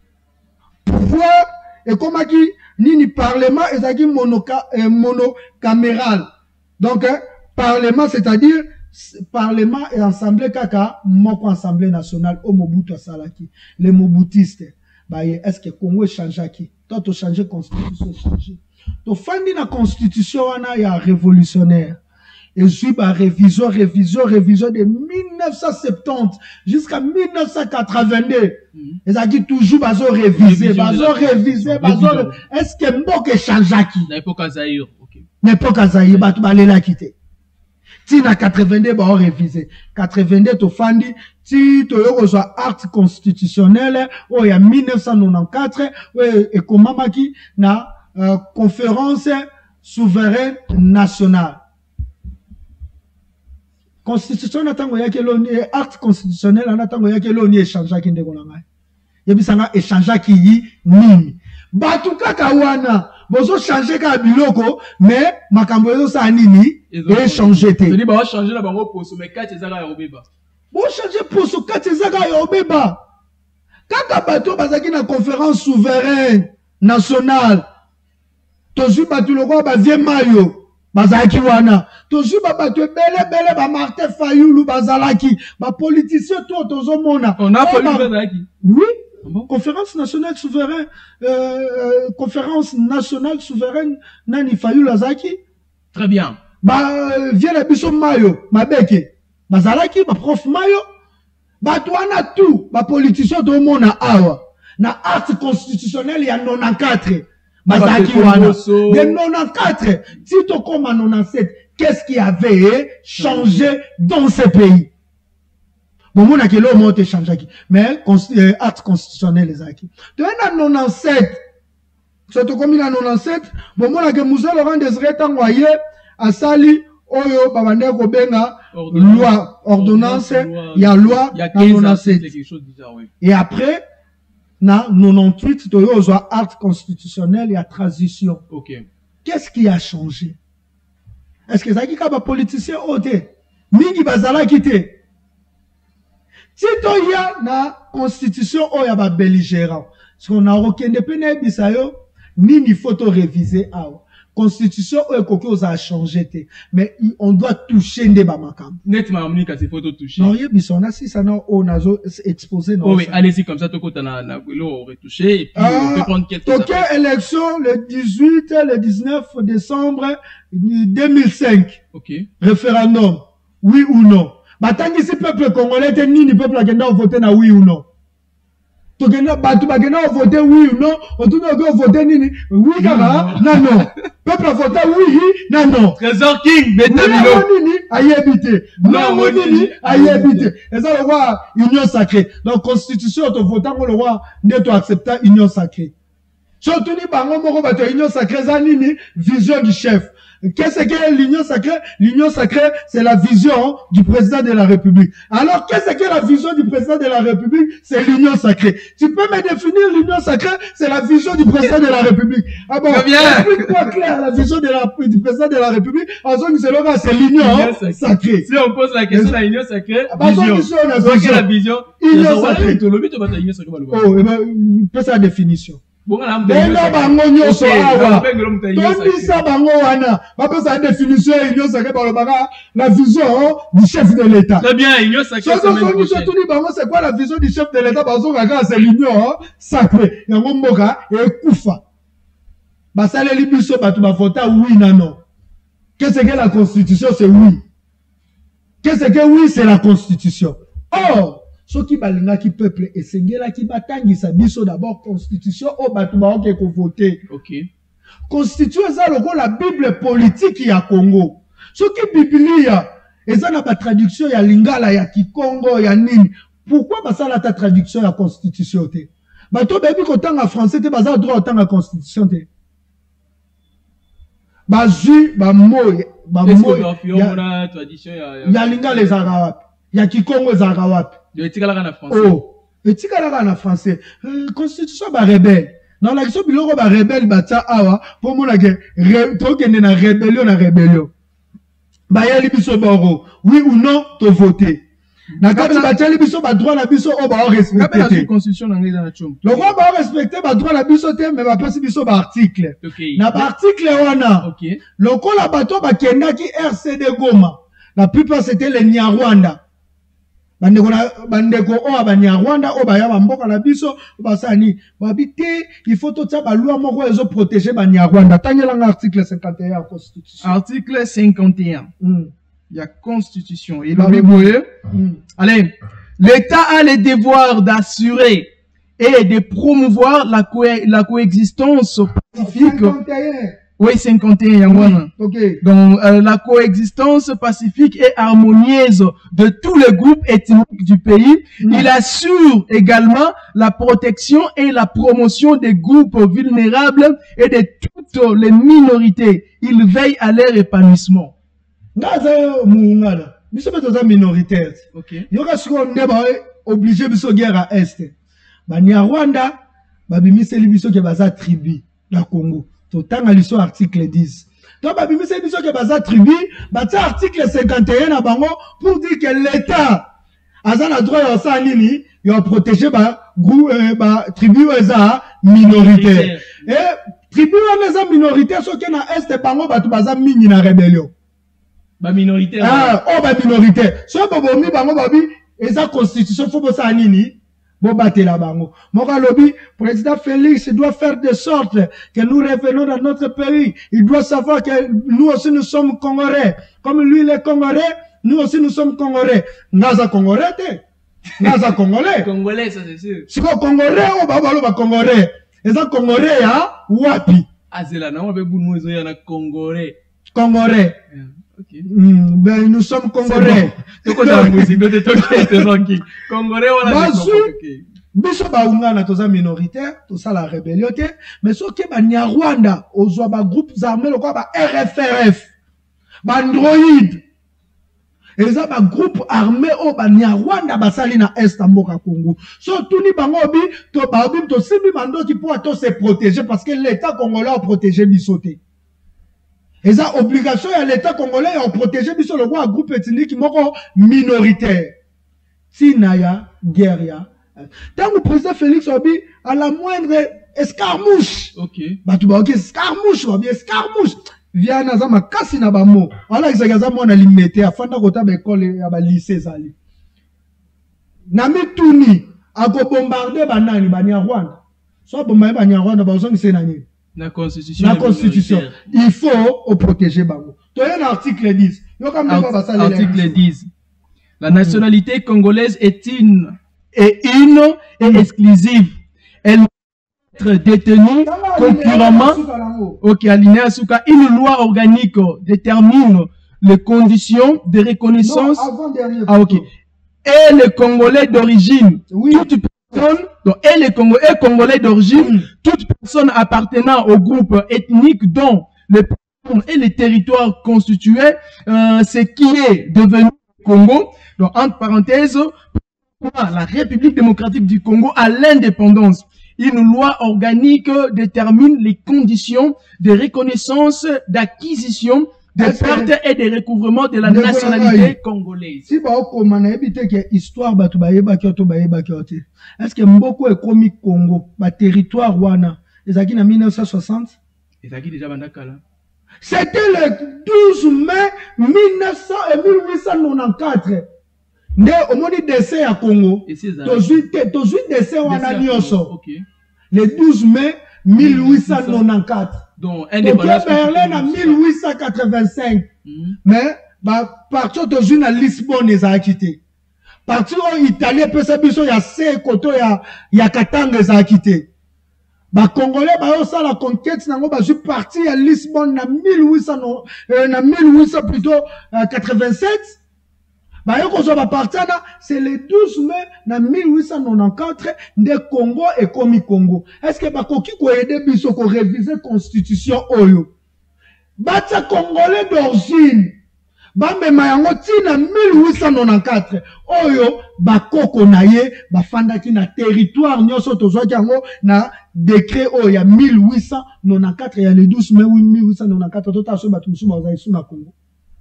Pouvoir et comme qui ni parlement et monoca euh, monocaméral donc hein, parlement c'est-à-dire parlement et assemblée kaka moko assemblée nationale au Mobutu Salaki les mobutistes bah est-ce que Congo change qui toi tu changer constitution changer to fandi na constitution wana ya révolutionnaire et suis bah révision révision révision de mille neuf cent soixante-dix jusqu'à mille neuf cent quatre-vingt-deux. Et ça dit toujours bazo réviser, bazo réviser, bazo. Est-ce que mboke changea qui? L'époque Zaïre, ok. L'époque Zaïre, bah tu vas aller la quitter. Tina quatre-vingt-deux bah on réviser. quatre-vingt-deux to fandi, ti to yoko soit acte constitutionnel, oh il y a mille neuf cent quatre-vingt-quatorze, ouais et comment maki na euh, conférence souveraine nationale. constitution natango yake loni acte constitutionnel natango yake loni échange ki ndeko na ngai yebisanga échange ki yi nini batu kaka wana bozo changer ka biloko mais makambo ezo sa nini échanger te c'est ba changer na bango poso mais kati ezaka ya obeba bo changer poso kati ezaka ya obeba kaka bato bazaki na conférence souveraine nationale tozu batu loko ba vie mayo bazalaki wana tozu ba bato bele bele ba Martin Fayulu bazalaki ba politicien to tozomona on a pas bazalaki oui bon. Conférence nationale souveraine euh, conférence nationale souveraine nani Fayulu azaki très bien ba vie la biso mayo mabeke bazalaki ba prof mayo bato wana tout ba politicien tozomona awa na acte constitutionnel ya quatre-vingt-quatorze Mazaki wana. De quatre-vingt-quatorze, Tito comme en quatre-vingt-dix-sept, qu'est-ce qui avait changé dans ce pays? Bon, mon akelo monte changé qui. Mais, euh, acte constitutionnel les acquis. De en quatre-vingt-dix-sept, surtout comme il en quatre-vingt-dix-sept, bon, mon akelo Moussa Laurent Désiré Tangoye, à Sali, Oyo, Babane Kobenga, loi, ordonnance, il y a loi, il y a quatre-vingt-dix-sept. Et après, na quatre-vingt-dix-huit, tu as acte constitutionnel et à transition. Ok. Qu'est-ce qui a changé? Est-ce que ça qui est un politicien ôté? Mingi bazala quitté. Si tu as na constitution ou ya ba belligérant, parce qu'on a aucun dépendant bisayo, ni ni photo réviser ah. Constitution ou quelque a changé, mais on doit toucher des bamakam. Nettement, on a ces photos touchées. Non, il y a besoin si ça n'a on a exposé. Oh oui, allez-y comme ça, tout côté na na on retouché et puis on peut prendre quelques. Ok, élection le dix-huit, le dix-neuf décembre deux mille cinq. Ok. Référendum, oui ou non. Batangi si peuple congolais te ni ni peuple a gagné voter na oui ou non. Tu gagné batu ba gagné voter oui ou non. On tout doit voter ni ni oui kaka non non. Peuple a voté oui, non, non. Trésor King, Betamilo. Non, non, aïe habité. Non, non, aïe habité. Et ça, le roi, union sacrée. Donc, constitution, tu votes, le roi, n'est acceptant union sacrée. Surtout, ni bango moko bato union sacrée, ça nini, vision du chef. Qu'est-ce que l'union sacrée? L'union sacrée, c'est la vision du président de la République. Alors, qu'est-ce que la vision du président de la République? C'est l'union sacrée. Tu peux me définir l'union sacrée? C'est la vision du président de la République. Ah bon? Explique-moi clair la vision de la, du président de la République. En ce que c'est l'union sacrée. Si on pose la question de l'union sacrée, vision. C'est la vision? Union sacrée. Oh, eh ben, fais sa définition. Benga bango nyoso awa. Tondisa bango wana. Bapes sa définition union sacrée par le baga la vision du chef de l'État. Très bien, union sacrée. C'est quoi la vision du chef de l'État? C'est l'union sacrée. Yango mboka et kufa. Basale libiso batu bafota oui na non. Qu'est-ce que la constitution? C'est oui. Qu'est-ce que oui? C'est la constitution. Or, ce qui balinga qui peuple et sengela qui batangi sa biso d'abord constitution au batuma qui ko voter. OK. Constitution ça logo la Bible politique ya Congo. Ce qui Biblia et ça n'a pas traduction ya lingala ya Kikongo ya nini. Pourquoi ba ça la ta traduction ya constitution té? Ba to bebi ko tanga français té ba ça droit tanga constitution té. Ba ju ba moy ba moy ya tradition ya ya lingala les arabes. Ya Kikongo les arabes. De etikala na français. Oh, etikala na français. Euh, constitution ba rebelle. Dans la question biloko ba rebelle bata awa pour mona ke to kende na rébellion na rébellion. Ba yeli biso boro. Oui ou non to voter. Na kati ba teli biso ba droit na biso o ba respecter. La constitution na ngeza na chom. Le roi ba respecter ba droit na biso te mais ba pesi biso ba article. Okay. Na ba article wana. OK. Lokola bato ba kenda ki R C D Goma. La plupart c'était les Nyarwanda. Bandeko na bandeko o abanya Rwanda o baya bamboka na biso basani babité il faut tout ça ba loi moko ezo protéger banya Rwanda tangela article cinquante et un la constitution article cinquante et un mm. Il y a constitution et le boye mm. Allez, l'État a le devoir d'assurer et de promouvoir la co la coexistence pacifique. cinquante et un Oui, cinquante et un, oui, okay. Donc, euh, la coexistence pacifique et harmonieuse de tous les groupes ethniques du pays. Mm. Il assure également la protection et la promotion des groupes vulnérables et de toutes les minorités. Il veille à leur épanouissement. biso pe toza minoritaire. OK. Yoka siko nde ba obligé biso guerre à est. Ba Nyarwanda ba bimiseli biso ke baza tribu la Congo. Totanga liso article dix. Donc ba bimiseli biso ke baza tribu, ba ta article cinquante et un na bango pour dire que l'État a la droit ya sa nini, ya protéger ba groupe euh, ba tribu eza minoritaire. Et tribu eza minoritaire so ke na est bango ba tu baza mingi na rébellion. Ba minoritaire. Ah, oh ba minoritaire. So ba bomi bango ba bi eza constitution faut bo sa nini. Bon battre la bango. Mora lobby, président Félix doit faire de sorte que nous revenons dans notre pays. Il doit savoir que nous aussi nous sommes Congolais. Comme lui il est Congolais, nous aussi nous sommes Congolais. Naza Congolais te. Naza Congolais. Congolais ça c'est sûr. Si ko Congolais ou babalo ba Congolais. Eza Congolais ya wapi? Azela na wabe bunu ezo ya na Congolais. Congolais. Yeah. Okay. Mm, ben nous sommes Congolais. Toko da musique de toke te ranking. Congolais wala de biso ba ungana toza minoritaire, to ça la rébellion te, mais so ke ba Nyarwanda ozwa ba groupes armés lo ba R F R F, ba Android. Eza ba groupe armé o ba Nyarwanda basali na est mboka Congo. So tuni bango bi to ba bi to simbi mando ki pour to se protéger parce que l'état congolais a protégé biso te. Et ça, obligation à l'État congolais à protéger biso le roi groupe ethnique moko minoritaire. Si naya guerre ya. Tant que le président Félix Obi à la moindre escarmouche. OK. Bah tu vas OK escarmouche ou bien escarmouche. Via na za makasi na ba mo. Ala exagaza mo na limité afanda kota ba école ya ba lycée zali. Na mituni ako bombarder banani ba Nyarwanda. So bombarder ba Nyarwanda ba zongi se nani. La constitution. La constitution. Il faut protéger Bango. Tu as un article dix. Article dix. La nationalité congolaise est une et une et exclusive. Elle doit être détenue concurremment. Ok, alinéa Souka. Une loi organique détermine les conditions de reconnaissance. Ah, ok. Et les Congolais d'origine. Oui. Toute personne, donc, et les Congo, et Congolais d'origine, toute personne appartenant au groupe ethnique dont les et les territoires constitués, euh, ce qui est devenu le Congo, donc entre parenthèses, la République démocratique du Congo à l'indépendance. Une loi organique détermine les conditions de reconnaissance, d'acquisition, de perte et de recouvrement de la nationalité congolaise. Si bah on a évité que histoire bah tu bah yeba kyoto bah yeba kyoto. Est-ce que Mboko est comme Congo, bah territoire wana, les acquis en mille neuf cent soixante? Les acquis déjà bandakala. C'était le douze mai mille neuf cents et mille huit cent quatre-vingt-quatorze. Né au moment du décès à Congo. Et c'est ça. Tozuit décès wana nyonso. Le douze mai mille huit cent quatre-vingt-quatorze. Donc, indépendance. Berlin en mille huit cent quatre-vingt-cinq. Mm-hmm. Mais, bah, partir de une à Lisbonne, les a quittés. Partir en Italie, peut s'abuser, il y a C, Koto, il y a, il y a Katanga, les a quittés. Bah, Congolais, bah, on ça, la conquête, n'a pas, je suis parti à Lisbonne en mille huit cents, euh, en mille huit cents plutôt, euh, quatre-vingt-sept. Bah, yoko so ba partir là, c'est le douze mai na mille huit cent quatre-vingt-quatorze de Congo et Komi Congo. Est-ce que ba koki ko aider biso ko réviser constitution oyo? Ba tsa Congolais d'origine. Ba mema yango tina mille huit cent quatre-vingt-quatorze. Oyo ba koko na ye ba fandaki na territoire nyonso tozwaki yango na décret oyo ya mille huit cent quatre-vingt-quatorze ya le douze mai mille huit cent quatre-vingt-quatorze tota so ba tumusu ba za isu na Congo.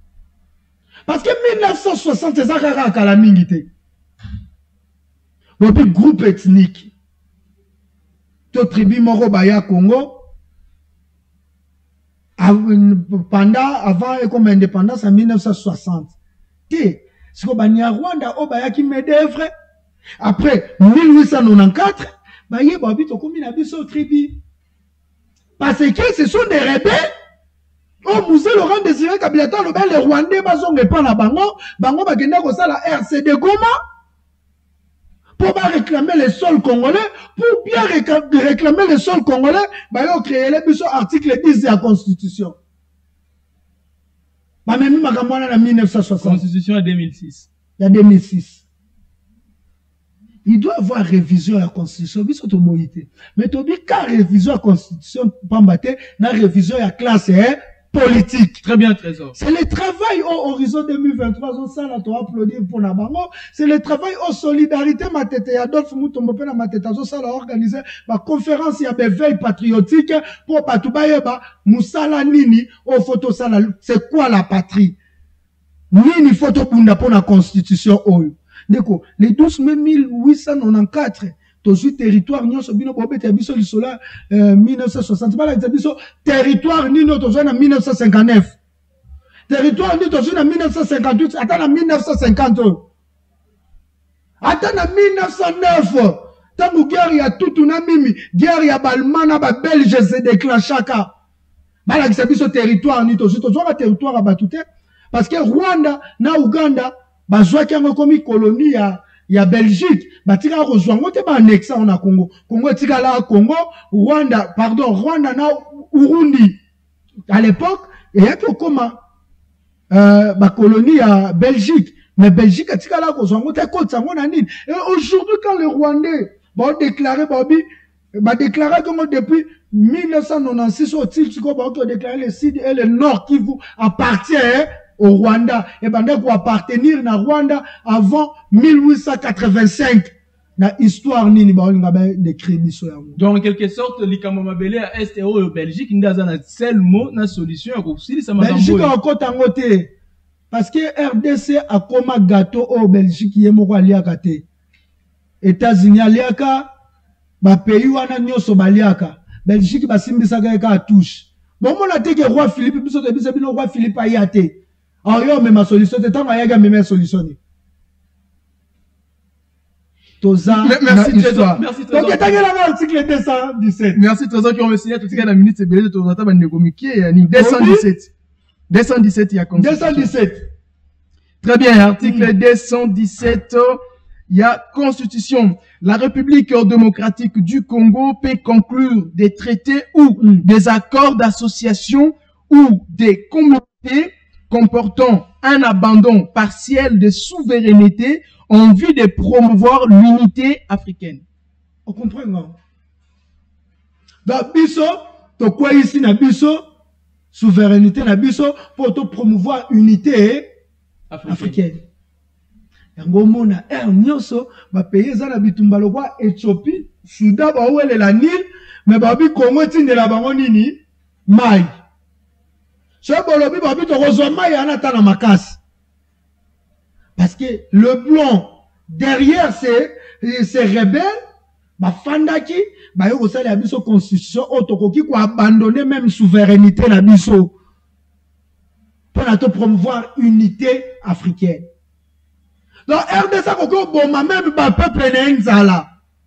Parce que mille neuf cent soixante, c'est ça qui a la mingité. Le groupe ethnique. Tout tribu Moro Baya Congo. Pendant, avant et comme indépendance en mille neuf cent soixante. C'est ce que Nyarwanda o Baya qui m'aidevre. Après mille huit cent quatre-vingt-quatorze, Baya Babi to combien d'abisso tribu. Parce que ce sont des rebelles. Oh, Moussé Laurent Désiré Kabila, les Rwandais, bazong et pas la bango, bango ba genda ko ça la R C D Goma, pour pas réclamer les sols congolais, pour bien réclamer les sols congolais, bah yo créé les bureaux article dix de la Constitution. Bah même ma gamona en mille neuf cent soixante. Constitution en deux mille six. Il y a deux mille six. Il doit avoir révision à la Constitution, biso to moïté. Mais to bi ka révision à la Constitution pambate, na révision à la classe hein. politique. Très bien, Trésor. C'est le travail au horizon deux mille vingt-trois, on s'en a toi applaudir pour Nabango. C'est le travail au solidarité, ma tête, et Adolphe Moutombo, ma tête, on s'en a organisé, ma conférence, il y a des veilles patriotiques, pour Patoubaïeba, Moussala Nini, au photo sala, c'est quoi la patrie? Nini photo bunda pour la constitution, oh. D'accord. Les douze mai mille huit cent quatre-vingt-quatre, toujours territoire, nous sommes bien pour biso lisola, mille neuf cent soixante, pas la biso territoire, ni notre zone en mille neuf cent cinquante-neuf. Territoire, ni notre zone en mille neuf cent cinquante-huit, attends en mille neuf cent cinquante. Attends en mille neuf cent neuf. Tant guerre, il y a tout un mimi, guerre, il y a Balmana, ba Belge, se déclenche chacun. Bah la biso territoire, ni notre zone, un territoire à batute. Parce que Rwanda, na Uganda, bah soit qu'il y a comme colonie, ya ya Belgique, bah tika rejoint, on te ba annexa on a Congo, Congo tika là Congo, Rwanda, pardon, Rwanda na Urundi. À l'époque, il y a que comme euh, bah colonie à Belgique, mais Belgique tika là rejoint, on te côte ça on a dit. Et aujourd'hui quand les Rwandais bah déclaré bah bah déclaré comme depuis mille neuf cent quatre-vingt-seize au titre quoi bah on déclaré le sud et le nord qui vous appartient au Rwanda, et ben pour appartenir à Rwanda avant mille huit cent quatre-vingt-cinq. Na histoire nini ba olinga ba décrit biso yango. Donc en quelque sorte likambo mabele à est et au Belgique ndaza na seul mot na solution ya kosilisa makambo. Belgique encore tango te. Parce que R D C a comme gâteau au Belgique yemoko aliaka te. États-Unis aliaka ba pays wana nyoso baliaka. Belgique basimbisaka ka touche. Bon mon a te que roi Philippe biso te biso bino roi Philippe ayate. Ah, yo, mais ma solution, c'est tant qu'il y a ma solution. Toza, merci, Trésor. Merci, Trésor. Donc, il y a l'article deux cent dix-sept. Merci, Trésor, qui ont signé tout ce qu'il y a la minute, c'est belé de ton attente, il y a deux cent dix-sept. deux cent dix-sept, il y a deux cent dix-sept. Très bien, article deux cent dix-sept, il y a Constitution. La République démocratique du Congo peut conclure des traités ou des accords d'association ou des communautés comportant un abandon partiel de souveraineté en vue de promouvoir l'unité africaine. On comprend, non? Donc, biso, to quoi ici na biso, souveraineté na biso, pour te promouvoir l'unité africaine. Yango mona, er nyoso, ba pays za na bitumba lokwa Éthiopie, Soudan, ba ouele la Nil, mais ba bi Congo tinde la bango nini, mai. Parce que le blanc, derrière ces, ces rebelles, bah, Fandaki, bah, il y a une constitution, qui a abandonné même souveraineté, la biso, pour promouvoir l'unité africaine. Donc, R D C, bon, même, bah, peuple n'est pas là.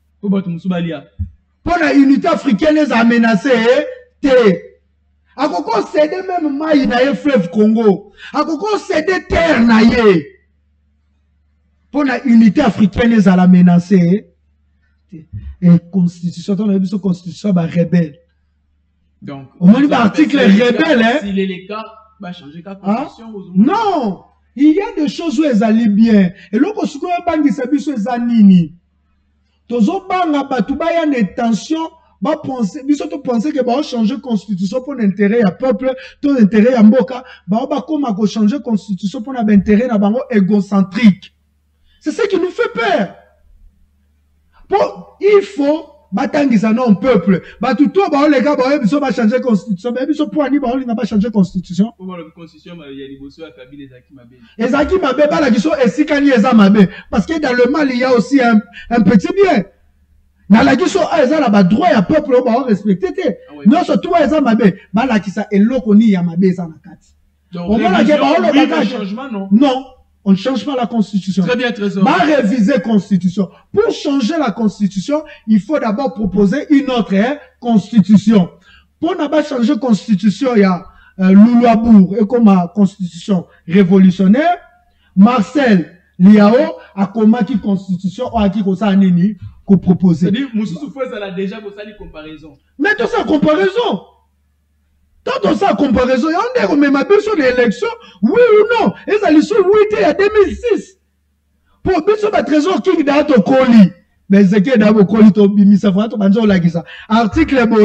Pour la unité africaine, les a menacés, té. Akoko cédé même maï na ye fleuve Congo. Akoko cédé terre na ye. Pour la unité africaine, les a la menacé. Et constitution, on a vu ce constitution, bah, rebelle. Donc, au moins, l'article rebelle, hein. S'il est les cas, bah, changer la constitution. Ah? Non! Il y a des choses où elles allaient bien. Et là, on se trouve pas que c'est biso zanini. Tozo banga batubaya une tension. Bah penser, biso to penser que bah changer constitution pour l'intérêt à peuple, tout l'intérêt à mboka, bah bah comment qu'on changer constitution pour l'intérêt à bango égocentrique. C'est ce qui nous fait peur. Pour il faut batangisa non peuple. Bah tout toi bah les gars bah biso va changer constitution, mais biso pour ani bah on n'a pas changer constitution. Pour la constitution il y a liboso à Kabila Ezaki Mabe. Ezaki Mabe bah la biso esikani eza Mabe parce que dans le mal il y a aussi un un petit bien. Na la kiso eza la ba droit ya peuple ba respecter te. Non surtout eza Mabe, ba la kisa eloko ni ya Mabe eza na kati. Donc le changement non. Non, on ne change pas la constitution. Très bien, Trésor. Va réviser constitution. Pour changer la constitution, il faut d'abord proposer une autre hein, constitution. Pour ne pas changer constitution, il y a euh, Louloabour et comme ma constitution révolutionnaire, Marcel Liao a combattu constitution ou a qui qu'on ça nini qu'on propose. C'est-à-dire, Moussou Foué, ça l'a déjà pour ça les comparaisons. Mais tout ça comparaison. Tant ça comparaison, il y a un même avis sur l'élection, oui ou non. Et ça lui sur oui, il y a deux mille six. Pour bien sur la trésor qui est au colis. Mais c'est qu'il y a au colis, to bimi ça va, to banjo la gisa. Article boye.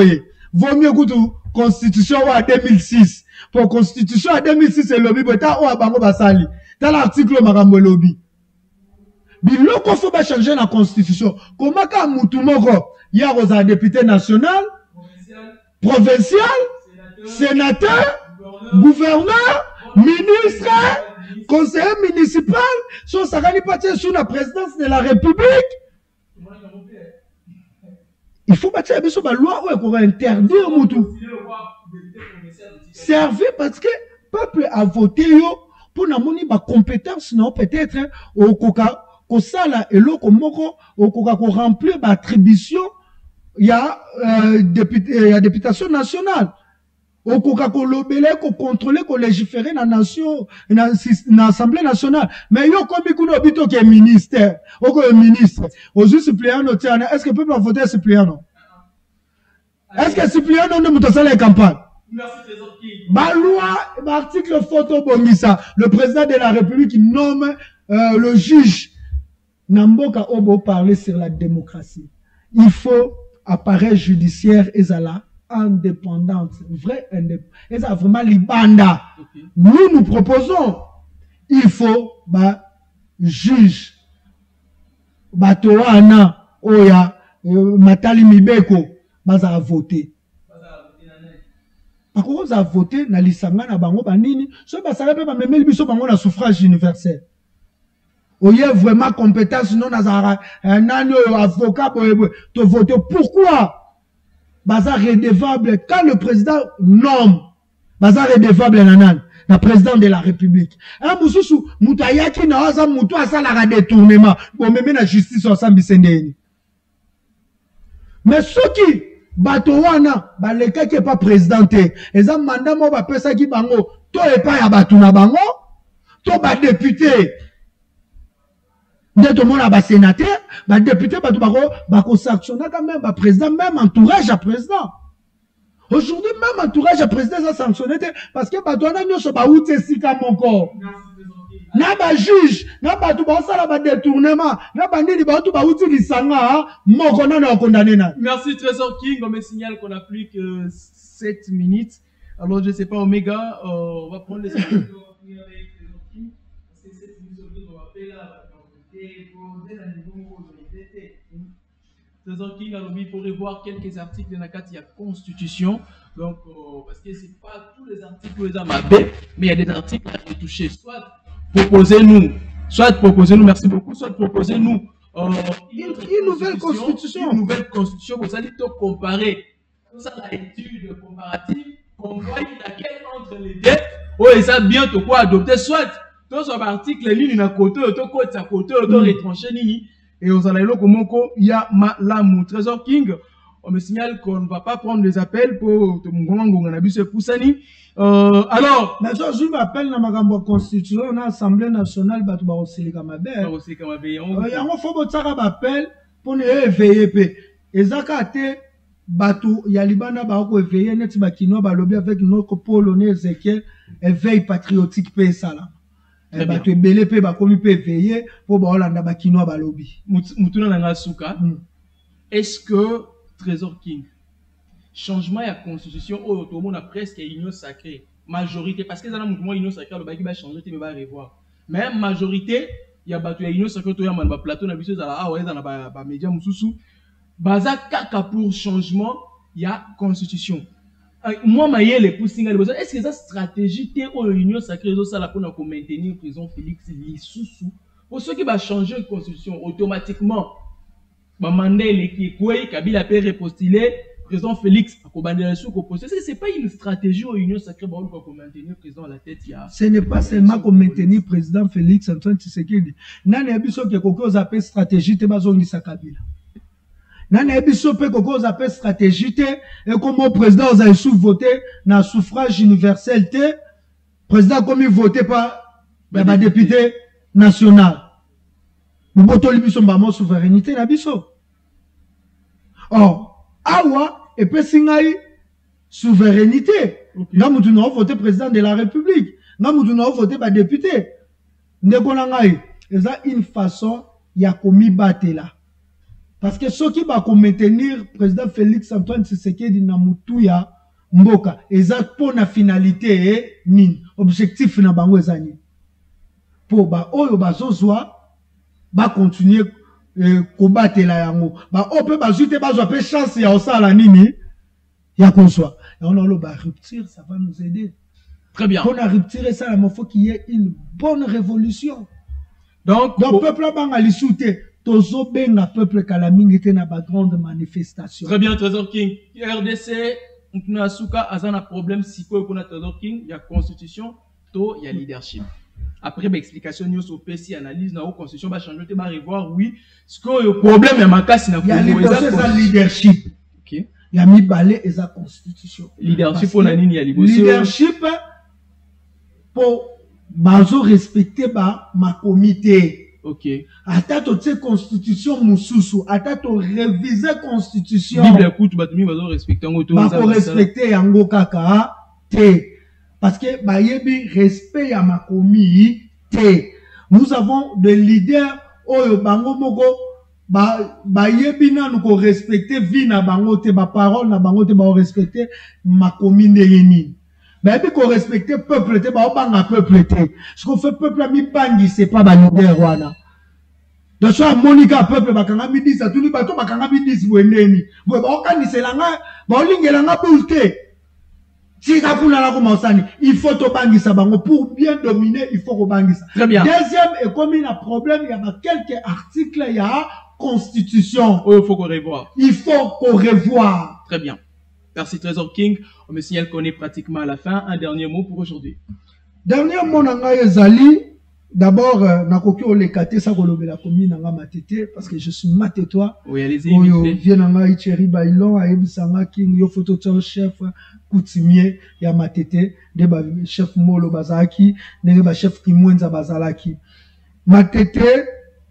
vaut mieux que la constitution en deux mille six. Pour la constitution en deux mille six, c'est le lobby. Pour ta bango basali. Dans l'article marambo lobby. Biloko faut pas changer la constitution. Comment ka mutumoko y a un député national, provincial, sénateur, gouverneur, ministre, conseiller municipal, sur ça pas sous la présidence de la République. Il faut bâtir la loi pour interdire Moutou. Servir parce que le peuple a voté pour n'avoir pas compétence, non, peut-être, au coca, au sala, et l'eau, au coca, pour remplir l'attribution, il y a, euh, députation nationale. Au coca, qu'on l'obélé, qu'on contrôle, qu'on légiférer dans la nation, dans l'Assemblée nationale. Mais il y a comme il habite qui est ministère, ou qui ministre. Aux yeux suppléants, est-ce que le peuple a voté suppléant? Est-ce que suppléant, non, nous avons campagne? Bah, loi, article photo Bongisa, le président de la République nomme euh, le juge. Namboka Obo parler sur la démocratie. Il faut appareil judiciaire et la indépendante, vrai indépendante. Et ça vraiment libanda. Okay. Nous nous proposons, il faut bah juge, bah toana oya matali mibeko, bah ça a voté. Par contre, ça a voté na lisanga na bango banini, so ba sala pe ba memeli biso bango na suffrage universel. Oye vraiment compétence non nazara un an avocat pour te voter. Pourquoi? Baza redevable quand le président nomme. Baza redevable nanan, le président de la République. Un mususu mutayaki na waza mutu asala ra détournement. Bon même na justice ensemble sendeni. Mais ceux qui bato wana baleka qui est pas présidenté, eza mandat mo ba pesa ki bango, to e pa ya batu na bango, to ba député. Dès tout le monde a un sénateur, un député, un sanctionner quand même, un président, même entourage à président. Aujourd'hui, même entourage à président, ça sanctionné parce que Batouana nous sommes où c'est si comme encore. N'a pas juge, n'a pas tout ça, n'a pas détournement, n'a pas ni pas tout où tu dis ça, mon qu'on a condamné. Merci Trésor King, on me signale qu'on a plus que sept minutes. Alors je sais pas Omega, euh, on va prendre les sept minutes, on va finir avec Trésor King parce que sept minutes on va faire là. Trésor King a il faut revoir quelques articles de la carte, il y a Constitution. Donc, euh, parce que ce n'est pas tous les articles les amabés, mais il y a des articles à retoucher. Soit proposez-nous, soit proposez-nous, merci beaucoup, soit proposez-nous euh, une, une, une nouvelle constitution. Une nouvelle constitution, vous allez tout comparer. Ça, l'étude comparative, qu'on voit laquelle entre les deux, oh, et ça bien, tout quoi adopter, soit. Dans son article, les lignes, côté, auto côté, à côté, auto retranché, nini. Et aux alaylo, comment il y a Malamu. Trésor King, on me signale qu'on ne va pas prendre les appels pour te montrer pour Poussani. Euh, alors. Mais je m'appelle dans ma constitution, on a Assemblée nationale, bah, tu vas aussi les gamabé. Tu vas aussi les gamabé. Il y a un faux bot, ça va appel pour ne éveiller. Et Zakate, Batou, il y a Libana, bah, on éveiller, net, bah, qui nous, bah, lobby avec notre polonais, Ezekiel, éveil patriotique, paix, ça là. Eh ben tu es belé pe ba komi pe veiller pour ba Hollanda ba kinoa ba lobby. Mutuna nanga suka. Est-ce que Trésor King changement ya constitution au tout le monde a presque union sacrée majorité parce que ça na mouvement union sacrée le baki ba changer te ba revoir. Mais majorité il y a batu union sacrée to ya man ba plateau na biso za ah ouais za na ba ba média mususu baza kaka pour changement il y a constitution. Moi, Maïe, pour signaler, est-ce que ça stratégie est au l'union sacrée de ça là pour maintenir prison Félix Lissoussou? Pour ceux qui va changer la constitution automatiquement, bah mandat l'équipe, Kabila peut repostuler, président Félix à Kobandela sous composé. C'est pas une stratégie au l'union sacrée pour maintenir président à la tête. Ce n'est pas seulement pour maintenir président Félix Antoine Tshisekedi. Nani abiso ke koko zape stratégie te bazongi sa Kabila. Nani ebiso pe koko zape stratégie te et comme le président a sous voté na suffrage universel te président comme il voté par ba député national. Nous boto libiso mbamo souveraineté na biso. Or awa et pe singai souveraineté. Nga mutu na voté président de la République. Nga mutu na voté ba député. Ndeko na ngai eza une façon ya komi batela. Parce que ceux qui vont maintenir le président Félix Antoine Tshisekedi na mutuya mboka, exact pour la finalité, ni objectif na bango ezani. Pour ba oyo bazozwa ba continuer euh, combattre la yango. Ba ope bazute bazwa pe chance ya osala nini ya konsoa. Et on a le ba rupture, ça va nous aider. Très bien. Pour la rupture ça, il faut qu'il y ait une bonne révolution. Donc, le oh, peuple a lisouté. Tozo benga peuple kalamingi te na ba grande manifestation. Très bien, Trésor King. R D C, on a souka azana problème si quoi qu'on a Trésor King, il y a constitution, to il y a leadership. Après, bah, explication, nous au P C analyse, na constitution va changer, tu vas revoir, oui. Ce que le problème est ma casse, il y a le leadership. Ok. Il y a mis balai et sa constitution. Leadership pour la ligne, il y a leadership pour bazo respecter ba ma comité. Ok. Ata to tse constitution mususu, ata to réviser constitution. Bible écoute, batumi bazo respecter ngo to. Ba ko respecter yango kaka te. Parce que ba yebi respect ya makomi te. Nous avons des leaders oyo bango moko ba ba yebi na nous ko respecter vie na bango te, ba parole na bango te, ba respecter makomi ndeyeni. Ba yebi ko respecter peuple te, ba obanga peuple te. Ce qu'on fait peuple mi bangi c'est pas ba leader wana. Donc soit Monica peuple bakanga mi dix tout li bato bakanga mi dix bweneni. Bo ba okanisela nga, ba olingela nga bulte. Si ça pour la commencer, il faut to bangisa bango pour bien dominer, il faut bangisa. Très bien. Deuxième, et comme il y a un problème, il y a quelques articles, il y a constitution. Oh, il faut qu'on revoie. Il faut qu'on revoie. Très bien. Merci Trésor King. On me signale qu'on est pratiquement à la fin. Un dernier mot pour aujourd'hui. Dernier mot nanga ezali. D'abord, nakoki olekate sa kolobe la commune nanga matete parce que je suis matétois. Oui, allez-y. Oyo vient nanga icheri bailon ayebisanga king yo photo de chef coutumier ya matete de ba chef molo bazaki ndenge ba chef kimwenza bazalaki. Matete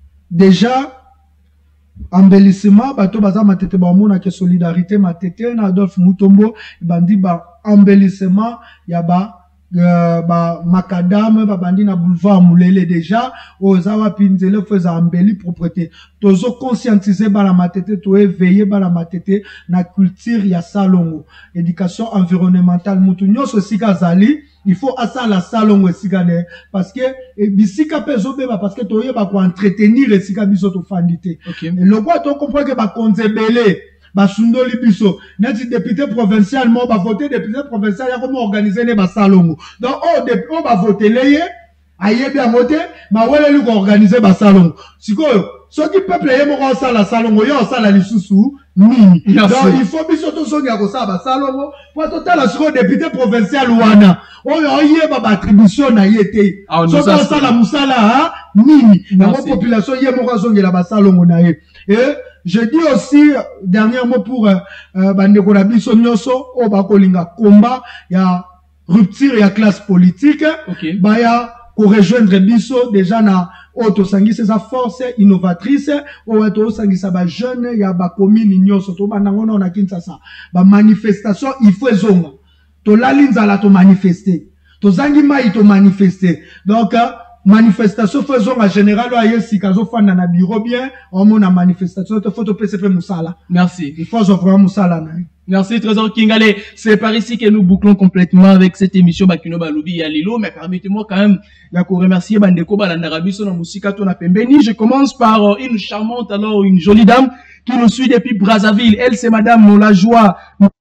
déjà embellissement bato baza matete ba mona ke solidarité matete na Adolphe Mutombo bandi ba embellissement ya ba Uh, ba makadam ba bandi na boulevard Moulele déjà ozawa pinzele feza embelli propreté tozo conscientiser ba la matete to éveiller ba la matete na culture ya salongo éducation environnementale mutu nyonso sika zali il faut asa la salongo sika ne parce que e bisika pezo beba parce que to yeba ko entretenir sika biso to fandité. Okay. Et le quoi to comprend que ba konzebele basundo libiso neti député provincial mo ba voter député provincial ya comment organiser ne ba salongo donc oh depuis on va voter leye ayebi a voter ma wele lu ko organiser ba salongo sikoyo soki peuple ye mo ko sala salongo yo sala lisusu nini donc il faut biso to soki ya ko sala ba salongo pour total siko député provincial wana oyo oyeba ba attribution na yete so to sala musala nini na population ye mo ko zongela ba salongo na ye et je dis aussi, dernier mot pour euh, Bandeko na biso nyoso, o ba kolinga combat, ya rupture ya classe politique, okay. Ba ya ko rejoindre biso déjà na auto sangisa sa force innovatrice, o auto sangisa ba jeune ya ba commune nyoso to ba nango na Kinshasa. Ba manifestation il faut zonga. To lalinza la to manifester. To zangi mai to manifester. Donc euh, manifestation faisons en général à yesi kazo fana na bureau bien on mona manifestation te photo P C P musala. Merci. Il faut vraiment musala na. Merci Trésor King. Allez, c'est par ici que nous bouclons complètement avec cette émission Bakino Balobi ya Lilo, mais permettez-moi quand même de remercier Bandeko Balandarabi son musika tona pembeni. Je commence par une charmante alors une jolie dame qui nous suit depuis Brazzaville. Elle c'est madame La Joie.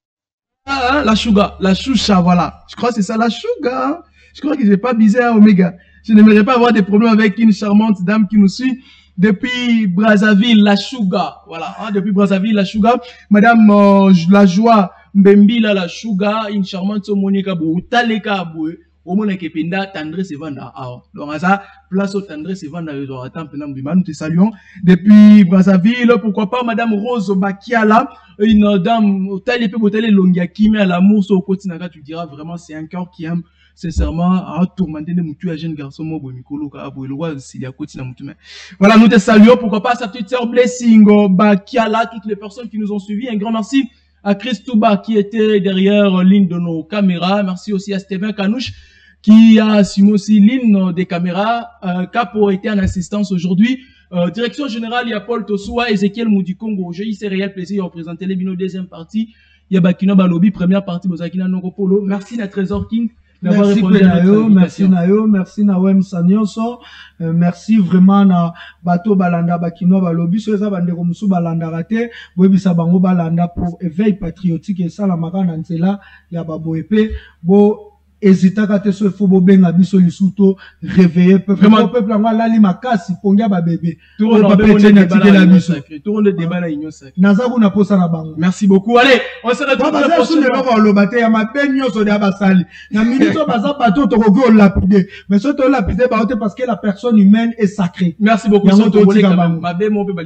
Ah, la Suga, la Choucha, voilà. Je crois que c'est ça la Suga. Je crois que c'est pas bizarre Omega. Je n'aimerais pas avoir des problèmes avec une charmante dame qui nous suit depuis Brazzaville, la Suga. Voilà, hein, depuis Brazzaville, la Suga. Madame euh, La Joie Mbembila, la Suga, une charmante Monica Bou, Taleka Bou, au moins que Penda, Tendresse Vanda. Donc, à ça, place au Tendresse Vanda, nous te saluons. Depuis Brazzaville, pourquoi pas Madame Rose Bakiala, une dame, Talépé Botele Longia, qui met à l'amour sur le côté, tu diras vraiment, c'est un cœur qui aime. Sincèrement, à tourmenter les moutons à jeune garçon, moi, Mikolo, s'il y a côté voilà, nous te saluons, pourquoi pas sa petite sœur Blessing, Bakiala, toutes les personnes qui nous ont suivis. Un grand merci à Christouba qui était derrière ligne de nos caméras. Merci aussi à Steven Kanouche qui a assumé aussi ligne des caméras. Euh, Capo était en assistance aujourd'hui. Euh, direction générale, il y a Paul Tosoua, Ezekiel Moudikongo. J'ai eu ce réel plaisir de représenter les Bino deuxième partie. Il y a Bakino Balobi, première partie, Bozakina Nokopolo. Merci na Trésor King. Merci Nayo, merci Nayo, merci na Wem Sanyoso, euh, merci vraiment na Bato Balanda Bakino Balobi, so eza bande komusu balanda rate, boyebisa bango balanda pour éveil patriotique et ça la makana nzela ya baboepe, bo hésita kate so fo bo benga biso lisuto réveiller peuple peuple ngwa lali makasi pongia ba bébé tout le monde de débat na union sacrée nazaku na posa na bango. Merci beaucoup. Allez, on se retrouve la prochaine fois. Ba lo bate ya mabenyo so de abasali na minito baza bato to ko lapider mais so to lapider ba parce que la personne humaine est sacrée. Merci beaucoup.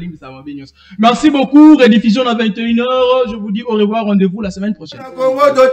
Merci beaucoup. Rediffusion à vingt et une heures. Je vous dis au revoir, rendez-vous la semaine prochaine.